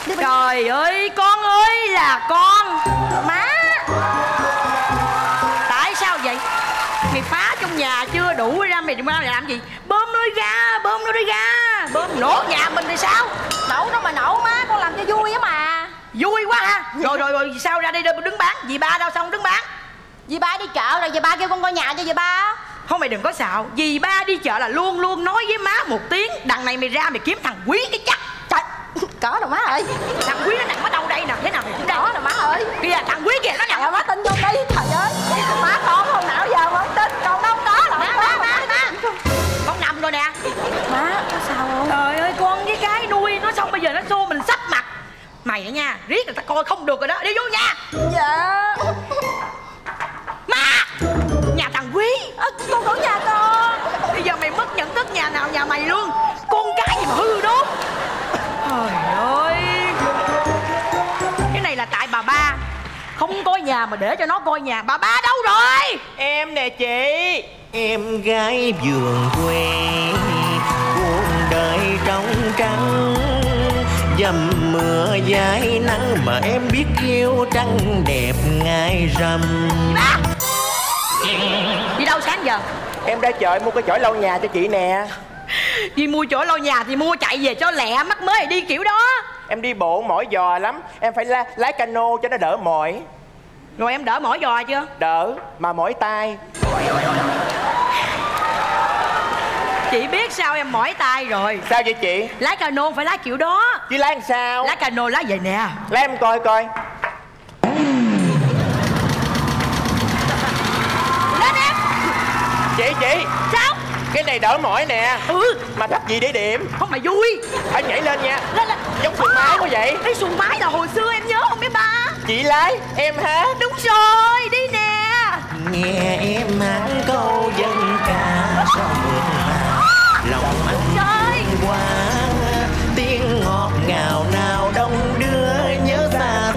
Trời ơi con ơi là con. Má. Tại sao vậy? Mày phá trong nhà chưa đủ ra mày làm gì? Bơm nó đi ra, bơm nó đi ra. Bơm nổ nhà mình thì sao? Nổ đâu mà nổ má, con làm cho vui á mà. Vui quá ha. Rồi sao ra đây đứng bán? Dì ba đâu xong đứng bán? Dì ba đi chợ rồi dì ba kêu con coi nhà cho dì ba. Không, mày đừng có xạo. Dì ba đi chợ là luôn luôn nói với má một tiếng. Đằng này mày ra mày kiếm thằng Quý cái chắc. Trời, có đâu má ơi. Thằng Quý nó nằm ở đâu đây nè? Thế nào mày cũng Có đâu má ơi. Kìa thằng Quý kìa nó nằm. Trời má tin vô đi. Trời ơi, má con không nào giờ mới tin. Còn đâu có đâu. Má. Con nằm rồi nè. Má, có sao không? Trời ơi con với cái nuôi nó xong bây giờ nó xô mình sắp mặt. Mày á nha, riết người ta coi không được rồi đó. Đi vô nhà. Dạ. Má. Nhà thằng Quý. Con ở nhà con. Bây giờ mày mất nhận thức nhà nào nhà mày luôn. Con cái gì mà hư đốt. Trời ơi. Cái này là tại bà ba không coi nhà mà để cho nó coi nhà. Bà ba đâu rồi? Em nè chị. Em gái vườn quê cuộc đời trong trắng, dầm mưa dài nắng mà em biết yêu trăng đẹp ngày rằm. Ba. Đi đâu sáng giờ? Em ra chợ mua cái chổi lau nhà cho chị nè. Đi mua chỗ lau nhà thì mua chạy về cho lẹ, mắc mới đi kiểu đó. Em đi bộ mỏi giò lắm. Em phải lái cano cho nó đỡ mỏi. Rồi em đỡ mỏi giò chưa? Đỡ, mà mỏi tay. Chị biết sao em mỏi tay rồi. Sao vậy chị? Lái cano phải lái kiểu đó. Chứ lái làm sao? Lái cano lái vậy nè. Lái em coi coi. Lên em. Chị. Sao? Cái này đỡ mỏi nè. Mà thấp gì để điểm? Không mà vui. Phải nhảy lên nha. Lên. Giống xuồng máy quá vậy. Cái xuồng máy là hồi xưa em nhớ không bé ba? Chị lái, em hát. Đúng rồi, đi nè. Nghe em hát câu dân ca lòng anh quá, tiếng ngọt ngào nào đông đưa nhớ xa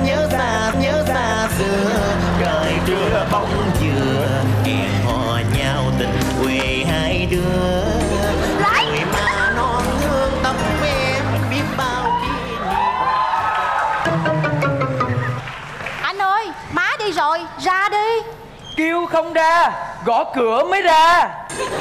xưa. Trời trưa bóng dừa hẹn hò nhau tình quê hai đứa. Người mà non hương tâm em biết bao kỷ niệm. Anh ơi, má đi rồi, ra đi. Kêu không ra, gõ cửa mới ra.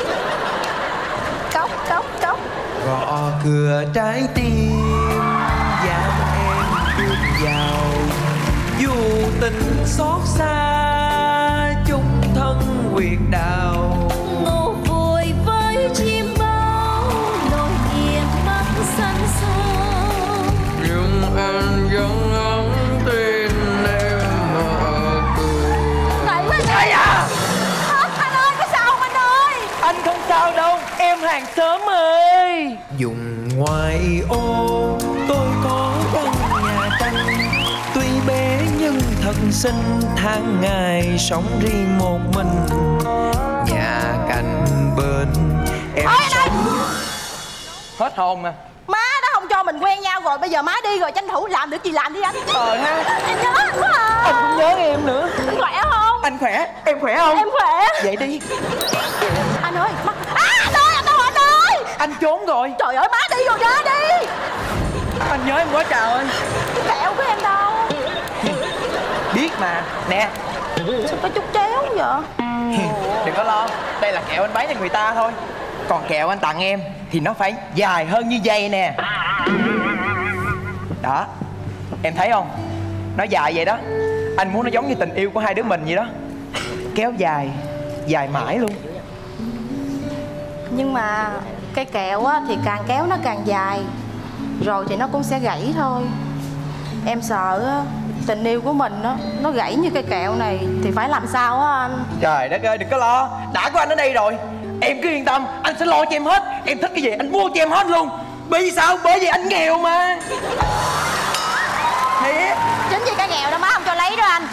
Cốc. Gõ cửa trái tim dám em bước vào, dù tình xót xa chung thân huyệt đào. Ngủ vui với chim bao, nỗi niềm mắt xanh xao. Nhưng anh vẫn ấm tin em mở cửa. Ai à? Anh ơi, có sao không anh ơi? Anh không sao đâu, em hàng xóm ơi. Dùng ngoài ô tôi có căn nhà tranh, tuy bé nhưng thật xinh, tháng ngày sống riêng một mình. Nhà cạnh bên em sống. Hết hồn à. Má đã không cho mình quen nhau rồi, bây giờ má đi rồi tranh thủ làm được gì làm đi anh. Ha. Em nhớ anh quá à. Anh cũng nhớ em nữa. Anh khỏe không? Anh khỏe, em khỏe không? Em khỏe. Vậy đi. Anh ơi, anh ơi, anh đâu anh ơi? Anh trốn rồi. Trời ơi, má đi rồi, ra đi. Anh nhớ em quá trời ơi. Cái kẹo của em đâu? Biết mà. Nè. Sao có chút chéo vậy? Đừng có lo, đây là kẹo anh bán cho người ta thôi. Còn kẹo anh tặng em thì nó phải dài hơn như dây nè. Đó, em thấy không? Nó dài vậy đó. Anh muốn nó giống như tình yêu của hai đứa mình vậy đó. Kéo dài, dài mãi luôn. Nhưng mà cây kẹo á, thì càng kéo nó càng dài, rồi thì nó cũng sẽ gãy thôi. Em sợ á, tình yêu của mình á, nó gãy như cây kẹo này thì phải làm sao á anh? Trời đất ơi, đừng có lo. Đã có anh ở đây rồi, em cứ yên tâm, anh sẽ lo cho em hết. Em thích cái gì anh mua cho em hết luôn. Bởi vì sao? Bởi vì anh nghèo mà. Thiệt. Chính vì cái nghèo đó má không cho lấy đó anh.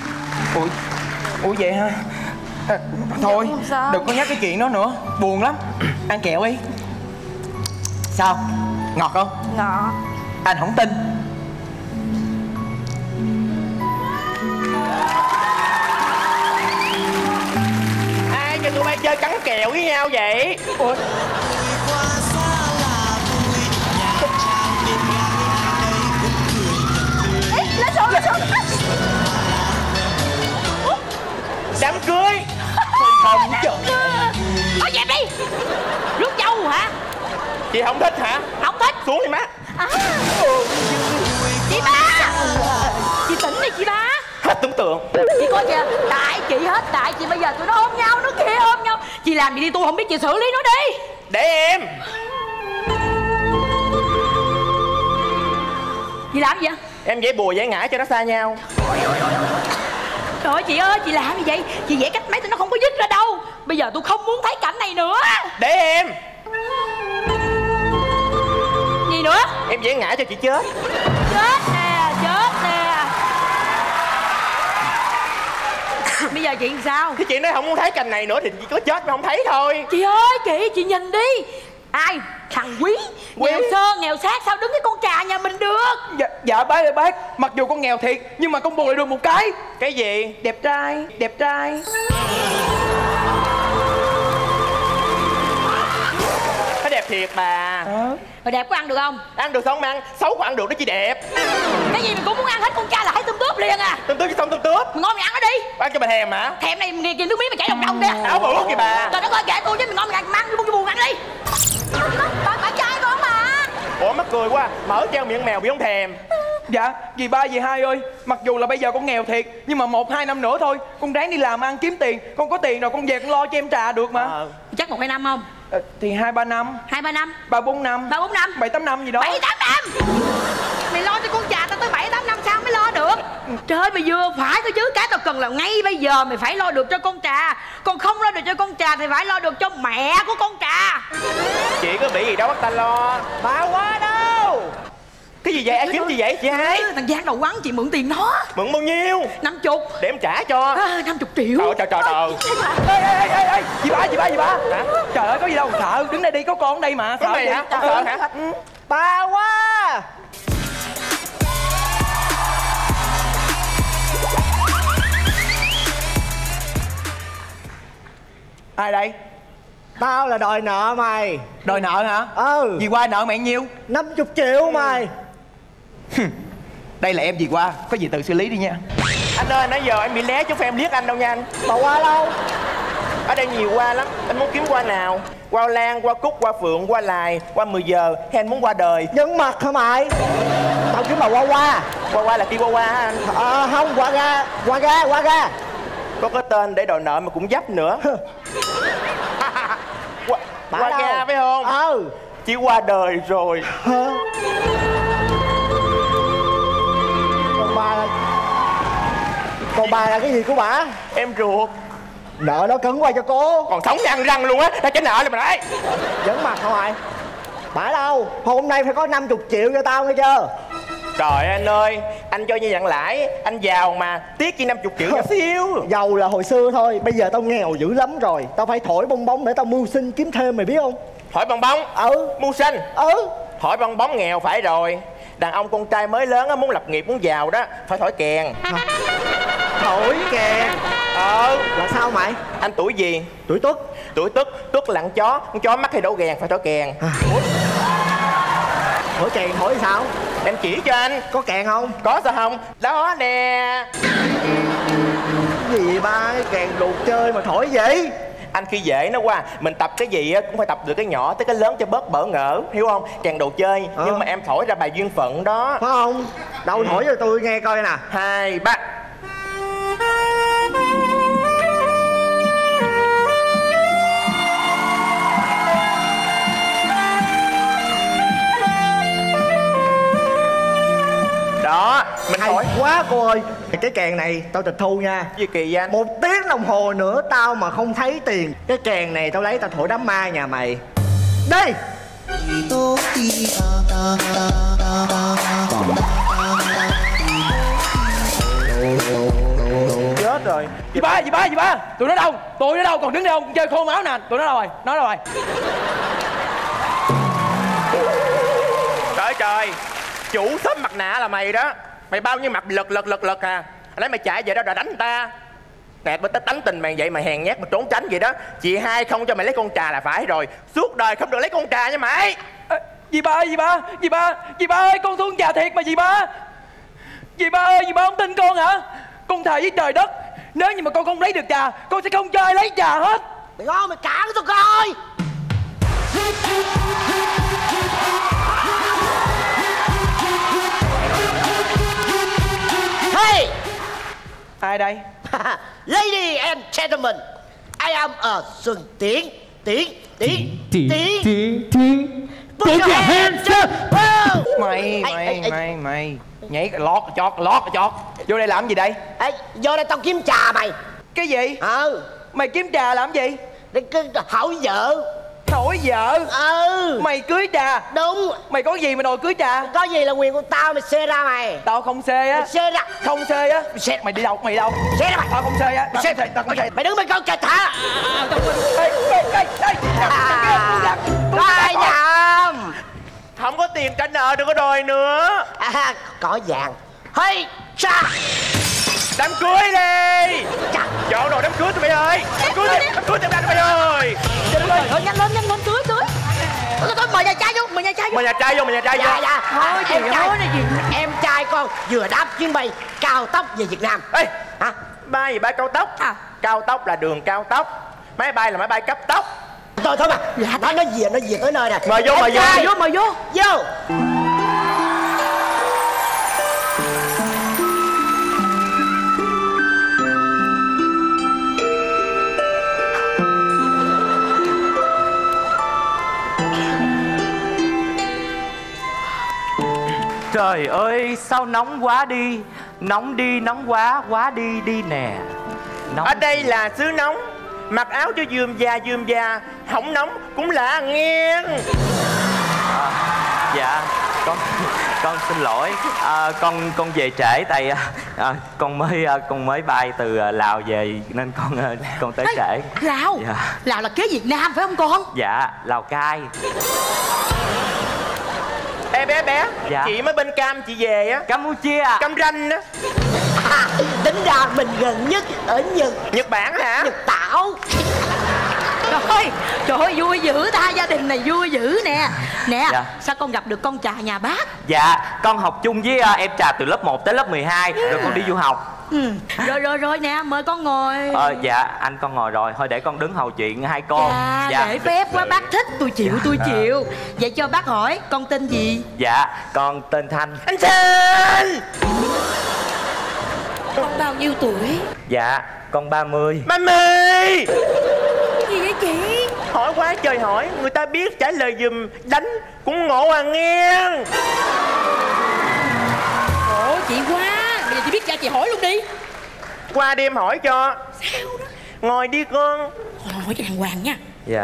Ủa vậy hả? Thôi, Không sao. đừng có nhắc cái chuyện đó nữa. Buồn lắm. Ăn kẹo đi. Sao? Ngọt không? Ngọt. Anh không tin. Ai cho tụi bay chơi cắn kẹo với nhau vậy? Ủa? Chị không thích hả? Không thích. Xuống đi má. Chị ba, chị tỉnh đi chị ba. Hết tưởng tượng. Chị coi kìa, tại chị hết, tại chị bây giờ tụi nó ôm nhau, nó kia ôm nhau. Chị làm gì đi, tôi không biết, chị xử lý nó đi. Để em. Chị làm gì vậy? Em vẽ bùa vẽ ngải cho nó xa nhau. Trời ơi chị ơi, chị làm gì vậy? Chị vẽ cách mấy tụi nó không có dứt ra đâu. Bây giờ tôi không muốn thấy cảnh này nữa. Để em. Gì nữa? Em vẽ ngải cho chị chết. Chết nè, chết nè. Bây giờ chuyện sao? Thì chị nói không muốn thấy cảnh này nữa thì chị có chết mà không thấy thôi. Chị ơi chị nhìn đi. Ai? Thằng Quý. Nghèo sơ nghèo sát sao đứng với con trà nhà mình được? Dạ bác ơi bác, mặc dù con nghèo thiệt nhưng mà con bù lại được một cái. Cái gì? Đẹp trai, đẹp trai. Nó đẹp thiệt bà. Rồi đẹp có ăn được không? Ăn được không ăn, xấu có ăn được đó chị đẹp. Cái gì mình cũng muốn ăn hết, con cha là thấy tôm tớp liền à. Tôm tớp chứ không tôm tớp. Mình ngon mình ăn nó đi. Ăn cho bà thèm hả? Thèm này kìa nước miếng mà chảy đồng đồng kìa. Áo bự kìa bà. Trời đất ơi kệ tôi chứ mình ngon mình ăn, mang cái buồn ăn đi. Bạn trai con mà. Ủa mắc cười quá, mở treo miệng mèo bị không thèm. Dạ, dì ba dì hai ơi, mặc dù là bây giờ con nghèo thiệt nhưng mà 1-2 năm nữa thôi con ráng đi làm ăn kiếm tiền. Con có tiền rồi con về con lo cho em trà được mà. Chắc 1-2 năm không? Thì 2-3 năm. 2-3 năm. 3-4 năm. 3-4 năm. 7-8 năm gì đó. 7-8 năm. Mày lo cho con trà tao tới 7-8 năm sao mới lo được? Trời ơi mày vừa phải thôi chứ. Cái tao cần là ngay bây giờ mày phải lo được cho con trà. Còn không lo được cho con trà thì phải lo được cho mẹ của con trà. Chị có bị gì đâu bắt ta lo. Bà quá đâu. Cái gì vậy? Ai kiếm gì vậy chị hai? Thằng Giang đầu quắn chị mượn tiền nó. Mượn bao nhiêu? 50. Để em trả cho. 50 triệu. Trời. Ê, dì ba. Hả? Trời ơi có gì đâu sợ, đứng đây đi, có con ở đây mà. Có mày hả? Không sợ hả? Ba quá. Ai đây? Tao là đòi nợ mày. Đòi nợ hả? Ừ. Dì qua nợ mày nhiêu? 50 triệu mày. Đây là em dì qua, có gì tự xử lý đi nha. Anh ơi, nãy giờ em bị lé chứ không phải em liếc anh đâu nha anh. Bà qua đâu? Ở đây nhiều hoa lắm, anh muốn kiếm hoa nào? Hoa lan, hoa cúc, hoa phượng, hoa lài, hoa 10 giờ hay anh muốn hoa đời? Nhân mặt hả mày? Tao kiếm bà qua. Hoa là kia hoa hả anh? Không, qua ga. Có cái tên để đòi nợ mà cũng dấp nữa. Hoa ga phải không? Chỉ qua đời rồi. Còn bà là cái gì của bà? Em ruột. Nợ nó cấn qua cho cô. Còn sống răng răng luôn á, tao trả nợ liền mà đấy. Giỡn mặt hả mày? Bà đâu? Hôm nay phải có 50 triệu cho tao nghe chưa? Trời anh ơi, anh cho như dặn lãi, anh giàu mà, tiếc chi 50 triệu nhỏ xíu. Giàu là hồi xưa thôi, bây giờ tao nghèo dữ lắm rồi. Tao phải thổi bong bóng để tao mưu sinh kiếm thêm, mày biết không? Thổi bong bóng? Mưu sinh? Thổi bong bóng nghèo phải rồi. Đàn ông con trai mới lớn á, muốn lập nghiệp, muốn giàu đó, phải thổi kèn. Thổi kèn? Là sao mày? Anh tuổi gì? Tuổi Tuất. Tuổi Tuất, Tuất là con chó mắc hay đổ gèn, phải thổi kèn. Thổi kèn thổi sao? Em chỉ cho anh. Có kèn không? Có sao không? Đó nè. Cái gì ba, cái kèn đồ chơi mà thổi vậy? Anh khi dễ nó qua, mình tập cái gì cũng phải tập từ cái nhỏ tới cái lớn cho bớt bỡ ngỡ, hiểu không? Kèn đồ chơi, nhưng mà em thổi ra bài duyên phận đó. Phải không? Đâu thổi cho tôi nghe coi nè. 2, 3. Đó, mình hay thổi quá cô ơi. Cái kèn này tao tịch thu nha. Gì kỳ vậy anh? 1 tiếng đồng hồ nữa tao mà không thấy tiền, cái kèn này tao lấy tao thổi đám ma nhà mày. Đi. Chết rồi. Dì ba. Tụi nó đâu? Còn đứng đây không? Chơi khô máu nè. Tụi nó đâu rồi? Nó đâu rồi? Trời, chủ shop mặt nạ là mày đó. Mày bao nhiêu mặt lật à. Lấy mày chạy vậy đó rồi đánh người ta. Nè mới tánh tình mày vậy mà hèn nhát mà trốn tránh vậy đó. Chị hai không cho mày lấy con trà là phải rồi. Suốt đời không được lấy con trà nha mày. Dì ba ơi, con thương trà thiệt mà dì ba. Dì ba ơi, dì ba không tin con hả? Con thề với trời đất, nếu như mà con không lấy được trà, con sẽ không cho ai lấy trà hết. Mày ngon mày cản tao coi. Ai đây? Lady and gentlemen, I am a Xuân Tiến. Put your hands up. Mày nhảy lót chót. Vô đây làm gì đây? Ê, vô đây tao kiếm trà mày. Cái gì? Mày kiếm trà làm gì? Để hỏi vợ. Hỏi vợ? Mày cưới trà? Đúng. Mày có gì mà đòi cưới trà? Có gì là quyền của tao, mày xê ra mày. Tao không xê á. Mày xê ra. Không xê á. Mày đi đâu? Xê ra mày. Tao không xê á. Mày đứng bên con kịch hả? Có ai nhầm? Không có tiền trả nợ, đừng có đòi nữa. Có vàng. Hey, cha. Đám cưới đi. Chọn đồ đám cưới tụi mày ơi. Đám cưới tụi mày ơi. Nhanh lên cưới. Tôi mời nhà trai vô. Mời nhà trai vô. Dạ. Thôi chị ơi này gì. Em trai con vừa đáp chuyến bay cao tốc về Việt Nam. Ê, bay gì bay cao tốc? Cao tốc là đường cao tốc. Máy bay là máy bay cấp tốc. Thôi mà. Nó về tới nơi nè. Mời vô. Vô. Trời ơi sao nóng quá đi. Nóng đi nóng quá đi nè. Nóng. Ở đây là xứ nóng. Mặc áo cho dườm già. Không nóng cũng là nghe. Dạ con xin lỗi. Con về trễ tại con mới bay từ Lào về nên con tới trễ. Lào? Dạ. Lào là kế Việt Nam phải không con? Dạ Lào Cai. Ê bé. Dạ. Chị mới bên Cam chị về á. Campuchia. Cam Ranh á. Tính ra mình gần nhất ở Nhật Bản hả? Nhật Tảo. Trời ơi vui dữ ta. Gia đình này vui dữ nè. Dạ. Sao con gặp được con Trà nhà bác? Dạ con học chung với em Trà từ lớp 1 tới lớp 12. Rồi con đi du học. Rồi nè, mời con ngồi. Dạ anh con ngồi rồi. Thôi để con đứng hầu chuyện hai con. Dạ, lễ phép quá bác thích. Tôi chịu. Vậy cho bác hỏi con tên gì? Dạ con tên Thanh. Anh Thanh. Con bao nhiêu tuổi? Dạ con 30. 30. Gì vậy chị? Hỏi quá trời hỏi. Người ta biết trả lời giùm. Đánh cũng ngộ à nghe. Ủa chị quá. Bây giờ chị biết cha chị hỏi luôn đi. Qua đêm hỏi cho. Sao đó? Ngồi đi con. Hỏi cho đàng hoàng nha.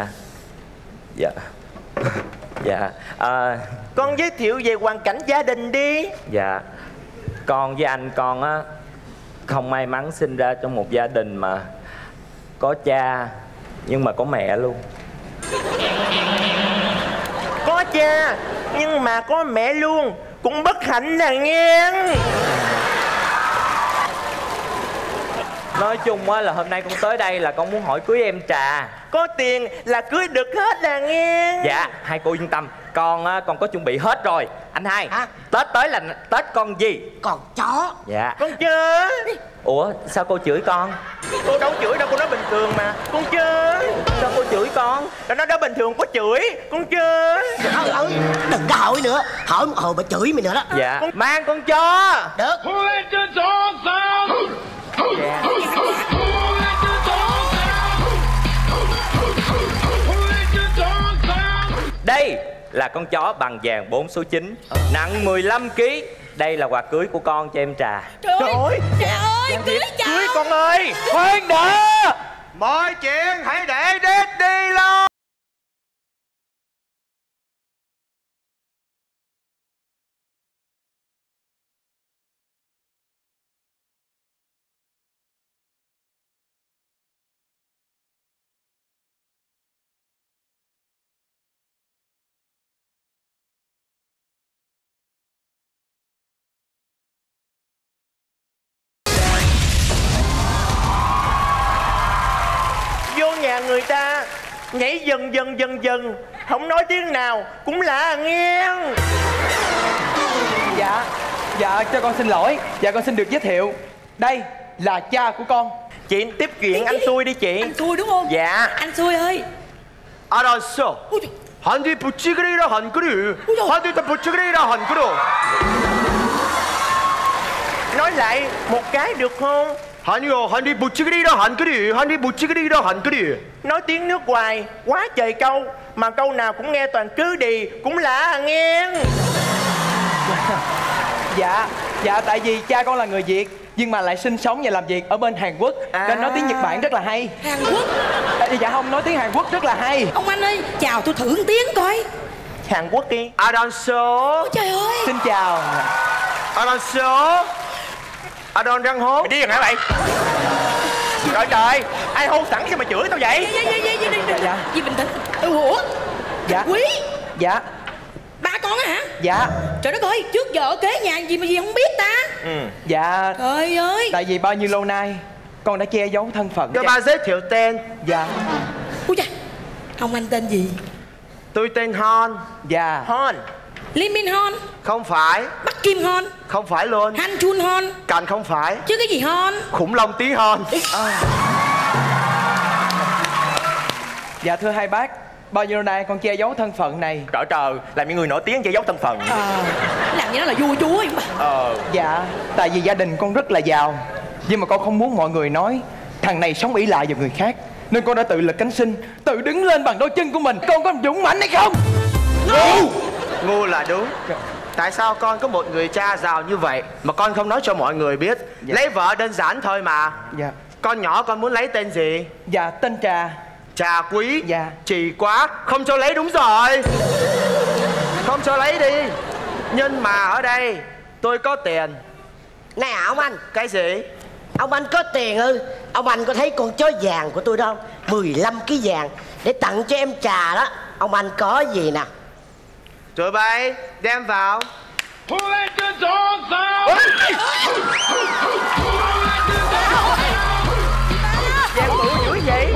Dạ Con giới thiệu về hoàn cảnh gia đình đi. Dạ con với anh con á không may mắn sinh ra trong một gia đình mà có cha nhưng mà có mẹ luôn. Có cha nhưng mà có mẹ luôn cũng bất hạnh là nghe. Nói chung á là hôm nay con tới đây là con muốn hỏi cưới em Trà. Có tiền là cưới được hết là nghe. Dạ hai cô yên tâm. Con có chuẩn bị hết rồi. Anh hai Tết tới là Tết con gì? Con chó. Dạ. Con chơi. Ủa sao cô chửi con? Cô đâu chửi đâu, cô nói bình thường mà. Con chơi. Sao cô chửi con? Tao nói đó bình thường có chửi. Con chơi. Đừng có hỏi nữa. Hỏi một hồi bà chửi mày nữa đó. Dạ mang con chó. Được. Dạ. Đây là con chó bằng vàng 4 số 9, nặng 15 kg. Đây là quà cưới của con cho em Trà. Trời ơi, cưới chào. cưới con ơi. Khoan đã. Mọi chuyện hãy để Daddy lo. Vô nhà người ta nhảy dần, không nói tiếng nào cũng là nghe. Dạ cho con xin lỗi. Dạ con xin được giới thiệu. Đây là cha của con. Chị tiếp chuyện anh xui đi chị. Anh xui đúng không? Dạ. Anh xui ơi. 알았어. 한뒤 부찌그리라 한 그릇. 한뒤 더 부찌그리라 한 그릇. Nói lại một cái được không? hắn đi bụt chứ cái đi đó, hắn cứ đi, hắn đi bụt chứ cái đi đó, hắn cứ đi. Nói tiếng nước ngoài quá trời câu, mà câu nào cũng nghe toàn cứ đi, cũng lạ nghe. Dạ tại vì cha con là người Việt nhưng mà lại sinh sống và làm việc ở bên Hàn Quốc nên nói tiếng Nhật Bản rất là hay. Hàn Quốc? Dạ không, nói tiếng Hàn Quốc rất là hay. Ông anh ơi, chào tôi thử tiếng coi. Hàn Quốc đi. Adonso. Trời ơi. Xin chào. Adonso. Adon răng hốt. Mày đi rồi hả mày? Trời trời, ai hô sẵn cho mày chửi tao vậy? Dạ. Gì bình tĩnh. Ủa? Dạ. Quý. Dạ. Ba con hả? Dạ. Trời đất ơi, trước giờ ở kế nhà gì mà gì không biết ta. Dạ. Trời ơi. Tại vì bao nhiêu lâu nay con đã che giấu thân phận. Cho ba giới thiệu tên. Dạ. Ui da, ông anh tên gì? Tôi tên Hon. Dạ. Hon. Lee Min Hon. Không phải. Bắc Kim Hon. Không phải luôn. Han Chun Hon. Càng không phải. Chứ cái gì Hon? Khủng long tí Hon. Dạ thưa hai bác, bao nhiêu nay con che giấu thân phận này. Trời trời, làm những người nổi tiếng che giấu thân phận. Làm như nó là vua chúa vậy mà. Dạ, tại vì gia đình con rất là giàu, nhưng mà con không muốn mọi người nói thằng này sống ỷ lại vào người khác, nên con đã tự lực cánh sinh, tự đứng lên bằng đôi chân của mình. Con có dũng mãnh hay không? Ngu. Ngu là đúng. Tại sao con có một người cha giàu như vậy mà con không nói cho mọi người biết? Lấy vợ đơn giản thôi mà. Dạ. Con nhỏ con muốn lấy tên gì? Dạ tên Trà. Trà Quý. Dạ. Chỉ quá. Không cho lấy, đúng rồi. Không cho lấy đi. Nhưng mà ở đây tôi có tiền. Nè ông anh. Cái gì? Ông anh có tiền ư? Ông anh có thấy con chó vàng của tôi đâu? 15 kg vàng để tặng cho em Trà đó. Ông anh có gì nè? Tụi bay đem vào. Giang tự dữ vậy?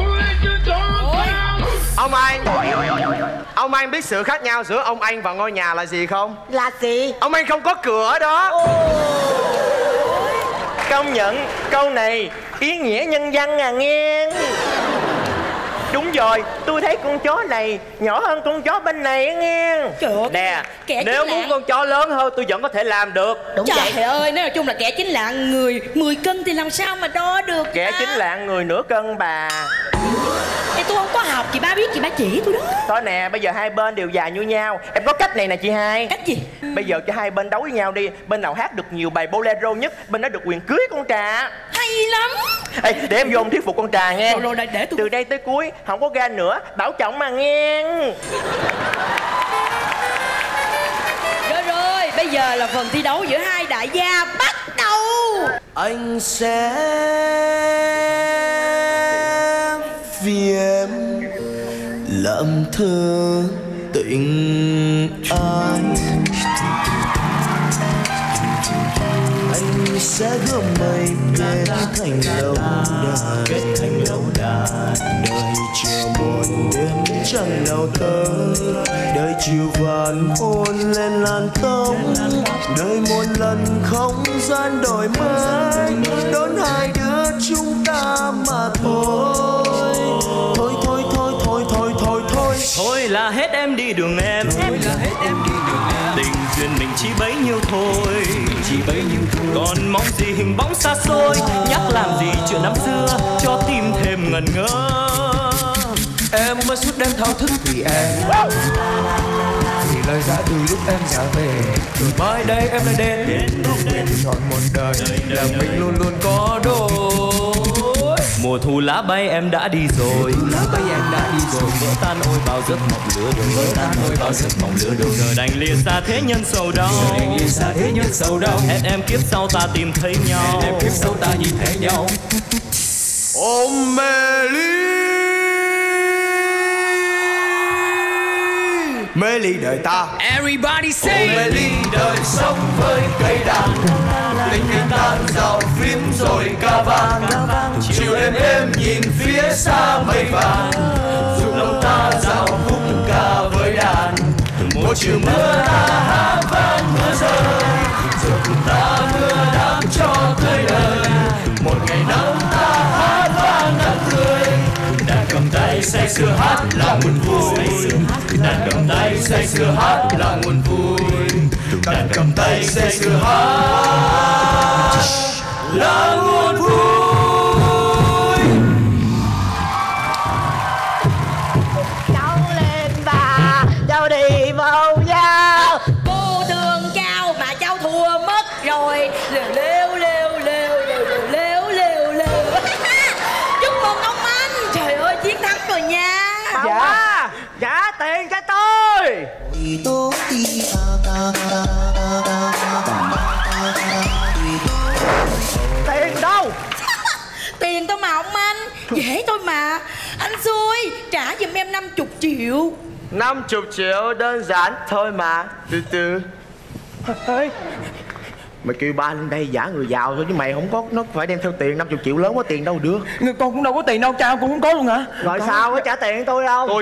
Ông anh biết sự khác nhau giữa ông anh và ngôi nhà là gì không? Là gì? Ông anh không có cửa đó. Công nhận câu này ý nghĩa nhân văn à nghe. Đúng rồi, tôi thấy con chó này nhỏ hơn con chó bên này nghe. Trời ơi. Nè, Kẻ nếu chính muốn lạng. con chó lớn hơn tôi vẫn có thể làm được. Đúng vậy. Trời ơi, nói chung là kẻ chính lạng người 10 cân thì làm sao mà đo được. Kẻ chính lạng người nửa cân bà. Ê, tôi không có học, chị ba biết, chị ba chỉ tôi đó. Thôi nè, bây giờ hai bên đều dài như nhau. Em có cách này nè chị hai. Cách gì? Bây giờ cho hai bên đấu với nhau đi. Bên nào hát được nhiều bài bolero nhất, bên đó được quyền cưới con Trà. Hay lắm. Ê, để em vô thuyết phục con Trà nghe. Rồi để tôi. Từ đây tới cuối không có ga nữa, bảo trọng mà nghe. Rồi, bây giờ là phần thi đấu giữa hai đại gia bắt đầu. Anh sẽ vì em làm thơ tình anh. Anh sẽ gom mây kết thành lâu đài, đời chiều muộn đêm trăng nào tới, đời chiều vạn hôn lên làn tóc, đời một lần không gian đổi mới đón hai đứa chúng ta mà thôi. Thôi thôi thôi thôi thôi thôi thôi Thôi là hết em đi đường em. Tình duyên mình chỉ bấy nhiêu thôi. Còn mong gì hình bóng xa xôi, nhắc làm gì chuyện năm xưa cho tim thêm ngẩn ngơ. Em mới suốt đêm thao thức vì em, vì lời ra từ lúc em ra về. Rồi mai đây em lại đến ước nguyện trọn một đời là mình luôn luôn có đôi. Mùa thu lá bay em đã đi rồi, vỡ tan ôi bao giấc mộng lửa đường, giờ đành lìa xa thế nhân sầu đau, hẹn em kiếp sau ta tìm thấy nhau, nhìn thấy nhau. Ôm mê ly đời ta. Everybody say. Ôm mê ly đời sống với cây đàn, linh kinh tan dạo phím rồi ca vang. Chiều êm nhìn phía xa mây vàng, giúp lòng ta dạo khúc ca với đàn. Một chiều mưa ta hát vang mưa rơi, giờ cùng ta mưa đắm cho tươi đời. Một ngày nắng ta hát vang nắng tươi, đàn cầm tay say sưa hát là nguồn vui. Đàn cầm tay say sưa hát là nguồn vui. Đàn cầm tay say sưa hát là nguồn vui. rồi. Lêu lêu lêu lêu lêu lêu lêu lêu. Chúc mừng ông anh. Trời ơi, chiến thắng rồi nha. Dạ. Trả tiền cho tôi. Tiền đâu? Tiền tôi mà ông anh. Dễ thôi mà. Anh xui, trả giùm em 50 triệu. 50 triệu đơn giản thôi mà. Từ từ. Ê, Mày kêu ba lên đây giả người giàu thôi chứ mày không có, nó phải đem theo tiền 50 triệu lớn quá, tiền đâu được. Con cũng đâu có tiền đâu, cha con không có luôn hả? rồi sao có trả tiền tôi đâu? Tôi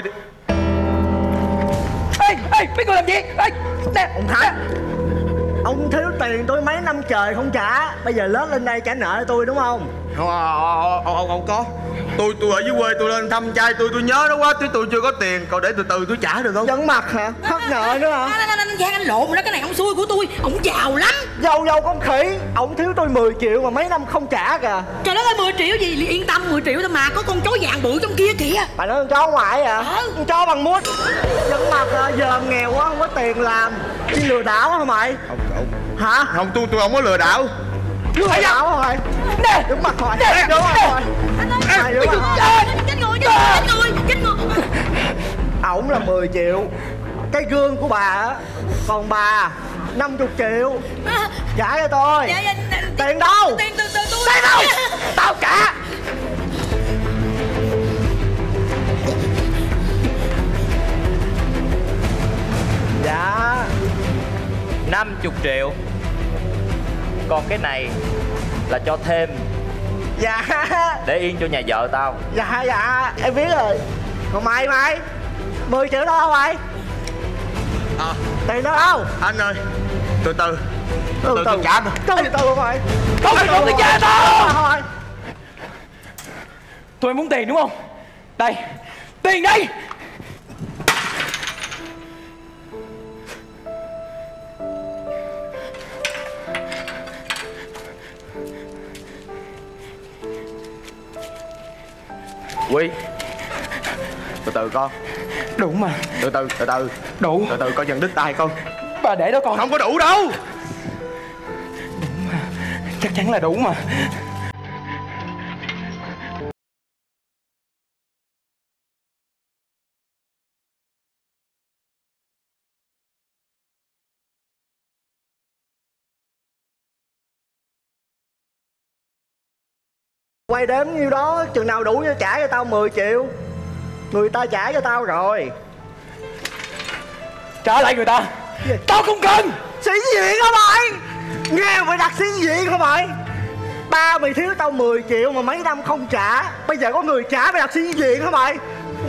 Ê, mấy người làm gì? Ê, nè, Ông Thái, ông thiếu tiền tôi mấy năm trời không trả, bây giờ lớn lên đây trả nợ tôi đúng không? không có. Tôi ở dưới quê tôi lên thăm trai tôi nhớ nó quá, tôi chưa có tiền, cậu để từ từ tôi trả được không? Vấn mặt hả? Hết nợ nữa hả? Anh Giang, anh lộn rồi đó, cái này ông xui của tôi. Ông giàu lắm. Giàu con khỉ, ông thiếu tôi 10 triệu mà mấy năm không trả kìa. Trời đất ơi, 10 triệu gì? Yên tâm, 10 triệu thôi mà. Có con chó vàng bự trong kia kìa. Bà nói con chó ngoại à? Con chó bằng mút. Vấn mặt à, giờ em nghèo quá không có tiền làm, đi lừa đảo hả mày? Hả? Không, tôi không có lừa đảo. Lừa đảo hả mày? nè, Đúng mặt rồi. nè, Đúng rồi. Anh ơi, chết người. Ổng là 10 triệu. Cái gương của bà á, còn bà 50 triệu. Trả cho tôi. Tiền đâu? Tiền từ tôi. Tiền đâu? Tao trả. Dạ. 50 triệu. Còn cái này là cho thêm Dạ. để yên cho nhà vợ tao. Dạ em biết rồi. Còn mày 10 triệu đâu mày? Tiền đó đâu? Anh ơi, từ từ tôi trả mà. Từ từ mày. Không phải con tôi cha tao. Thôi. Tôi muốn tiền đúng không? Đây, tiền đây. Quy, từ từ con. Đủ mà. Từ từ Đủ. từ từ con dần đứt tay con. Bà để đó con. Không có đủ đâu. Đủ mà, chắc chắn là đủ mà. Quay đếm nhiêu đó, chừng nào đủ cho trả cho tao 10 triệu. Người ta trả cho tao rồi. Trả lại người ta. Tao không cần. Sĩ diện hả mày? Nghe mày đặt sĩ diện hả mày? Ba mày thiếu tao 10 triệu mà mấy năm không trả, bây giờ có người trả mày đặt sĩ diện hả mày?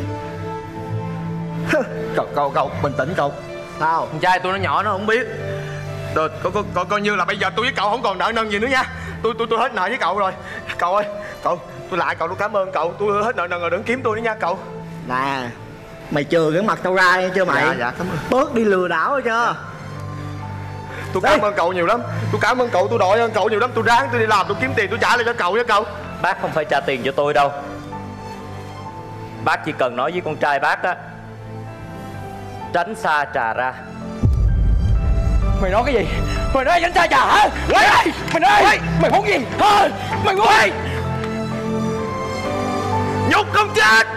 Cậu bình tĩnh cậu. Sao? Con trai tôi nó nhỏ nó không biết. Rồi coi như là bây giờ tôi với cậu không còn nợ nần gì nữa nha. Tôi hết nợ với cậu rồi. Cậu ơi, tôi lại cậu, tôi cảm ơn cậu. Tôi hết nợ nần rồi, đừng kiếm tôi nữa nha cậu. Nè, mày chừa cái mặt tao ra nghe chưa mày? Dạ cảm ơn. Bớt đi lừa đảo rồi chưa? Tôi cảm ơn cậu nhiều lắm. Tôi cảm ơn cậu, tôi đội ơn cậu nhiều lắm. Tôi ráng tôi đi làm, tôi kiếm tiền tôi trả lại cho cậu nha cậu. Bác không phải trả tiền cho tôi đâu. Bác chỉ cần nói với con trai bác á, tránh xa trà ra. Mày nói cái gì? Mày nói tránh xa trà hả? Mày nói mày muốn gì? Mày muốn gì? Nhục không chết.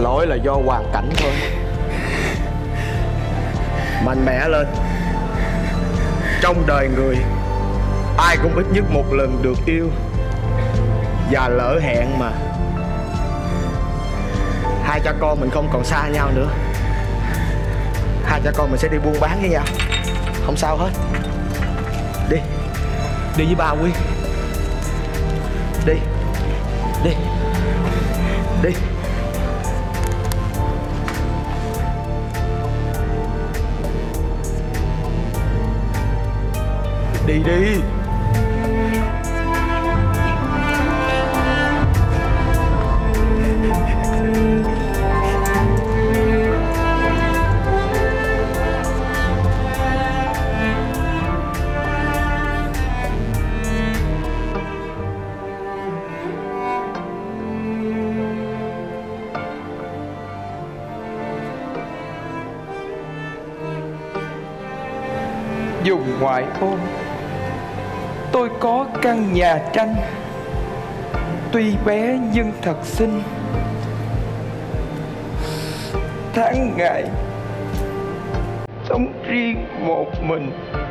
lỗi là do hoàn cảnh thôi. Mạnh mẽ lên. Trong đời người ai cũng ít nhất một lần được yêu, và lỡ hẹn mà. Hai cha con mình không còn xa nhau nữa. Hai cha con mình sẽ đi buôn bán với nhau. Không sao hết. Đi. Đi với ba Quy. Đi. Đi. Đi. Đi đi. Vùng ngoại ô tôi có căn nhà tranh, tuy bé nhưng thật xinh. Tháng ngày sống riêng một mình.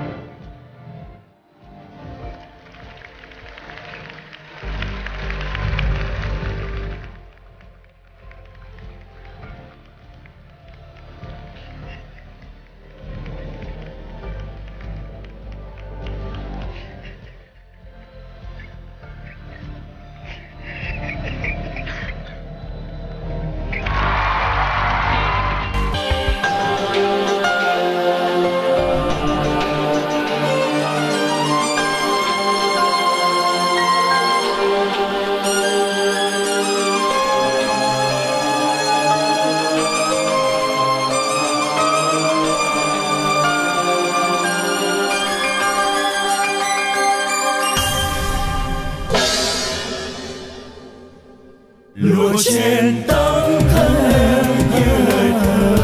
Lụa trên tóc thân em như lời thơ,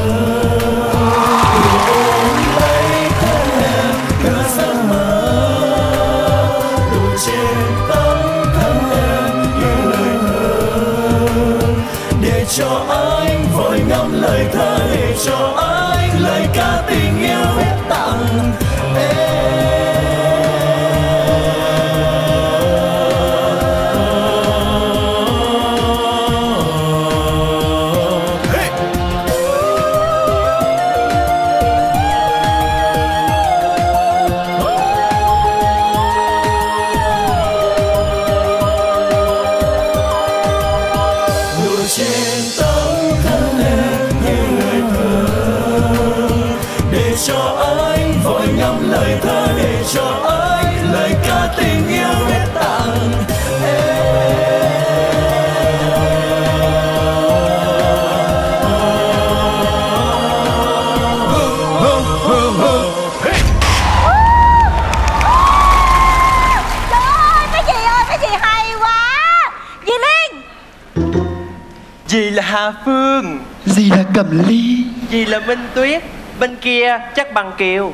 ôm lấy thân em cơn giấc mơ. Lụa trên tóc thân em như lời thơ, để cho anh vội ngắm lời thơ, để cho anh lời ca tình yêu viết tặng em. Dì là Hà Phương, dì là Cẩm Ly, dì là Minh Tuyết, bên kia chắc bằng Kiều.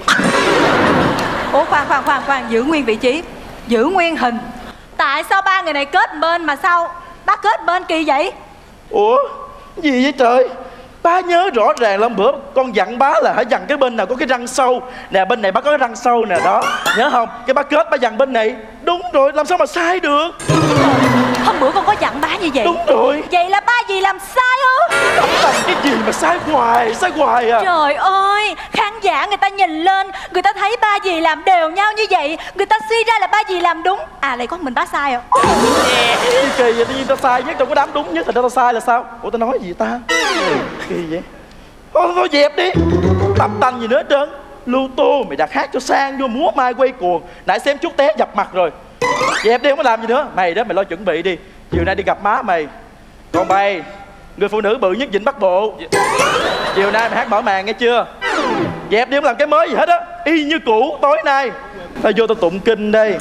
Ủa khoan, giữ nguyên vị trí, giữ nguyên hình. Tại sao ba người này kết bên mà sao bác kết bên kỳ vậy? Ủa gì vậy trời? Ba nhớ rõ ràng là bữa con dặn bá là hãy dặn cái bên nào có cái răng sâu. Nè bên này bác có cái răng sâu nè đó. Nhớ không? Cái bác kết bác dặn bên này. Đúng rồi, làm sao mà sai được? Hôm bữa con có dặn bá như vậy. Đúng rồi. Vậy là ba dì làm sai hả? Làm cái gì mà sai hoài à. Trời ơi, khán giả người ta nhìn lên, người ta thấy ba dì làm đều nhau như vậy, người ta suy ra là ba dì làm đúng. À lại có mình bá sai không? Gì kỳ vậy, tự nhiên tao sai nhất trong cái đám đúng nhất, thành ra tao sai là sao? Ủa tao nói gì ta? Kỳ vậy. Thôi dẹp đi. Tập tành gì nữa hết trơn. Lưu tô mày đặt hát cho sang vô, múa mai quay cuồng. Nãy xem chút té dập mặt rồi. Dẹp đi, không có làm gì nữa. Mày đó mày lo chuẩn bị đi. Chiều nay đi gặp má mày. Còn mày, người phụ nữ bự nhất Vịnh Bắc Bộ, chiều nay mày hát mở màn nghe chưa? Dẹp đi, không làm cái mới gì hết á. Y như cũ tối nay. Tao vô tao tụng kinh đây.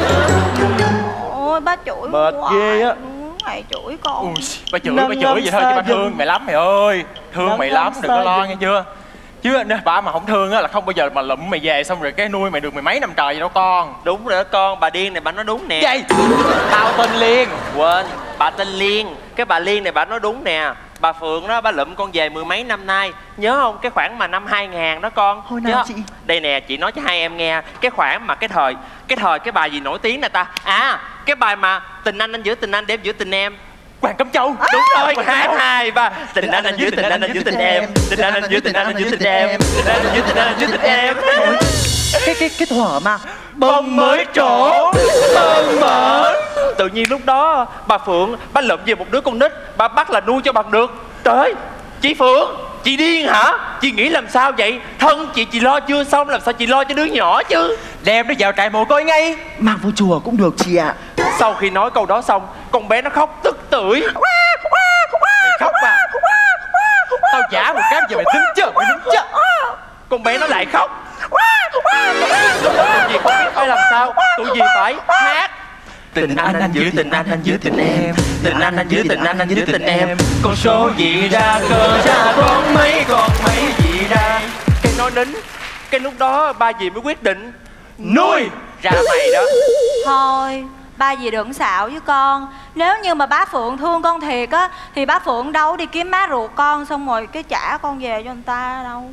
Ôi ba chửi mệt ghê á. Mày chửi con. Ba chửi vậy thôi chứ ba thương mày lắm mày ơi. Thương mày lắm, đừng có lo nghe chưa? Chứ bà mà không thương á là không bao giờ mà lụm mày về xong rồi cái nuôi mày được mười mấy năm trời vậy đâu con. Đúng rồi đó con, bà điên này bà nói đúng nè. Vậy tao tên Liên. Quên, bà tên Liên. Cái bà Liên này bà nói đúng nè. bà Phượng đó, bà lụm con về mười mấy năm nay. Nhớ không? Cái khoản mà năm 2000 đó con. Hồi nào chị? Đây nè, chị nói cho hai em nghe. Cái khoản mà cái thời cái bài gì nổi tiếng nè ta. À, cái bài mà tình anh giữ tình anh, để em giữ tình em. Hoàng Cẩm Châu. Đúng rồi, 2, 3. Tình anh giữ tình anh giữ tình em. Tình anh giữ tình anh giữ tình em. Tình anh giữ tình anh giữ tình em. Cái thuở mà bông mới trổ bông mở. Tự nhiên lúc đó bà Phượng bà lụm về một đứa con nít, bà bắt là nuôi cho bằng được. Trời ơi, chị Phượng, chị điên hả? Chị nghĩ làm sao vậy? Thân chị lo chưa xong, làm sao chị lo cho đứa nhỏ chứ? Đem nó vào trại mồ côi ngay. mang vô chùa cũng được chị ạ. Sau khi nói câu đó xong, con bé nó khóc tức tưởi. Mày khóc à? Tao giả một cái giờ mày tính chờ, mày tính chờ. Con bé nó lại khóc. Lúc đó tụi gì không biết phải làm sao, tụi gì phải hát. Tình anh giữ tình anh giữ tình em. Tình anh giữ tình anh giữ tình em. Con số gì ra cờ ra con mấy gì ra. Cái nói nín. Cái lúc đó ba dì mới quyết định nuôi ra mày đó. Thôi ba dì đừng xạo với con. Nếu như mà bá Phượng thương con thiệt á thì bá Phượng đâu đi kiếm má ruột con xong rồi cái trả con về cho người ta đâu.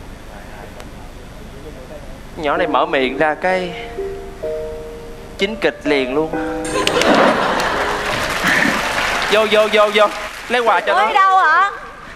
Nhỏ này mở miệng ra cái chính kịch liền luôn. Vô lấy quà cho nó. Ở đâu hả?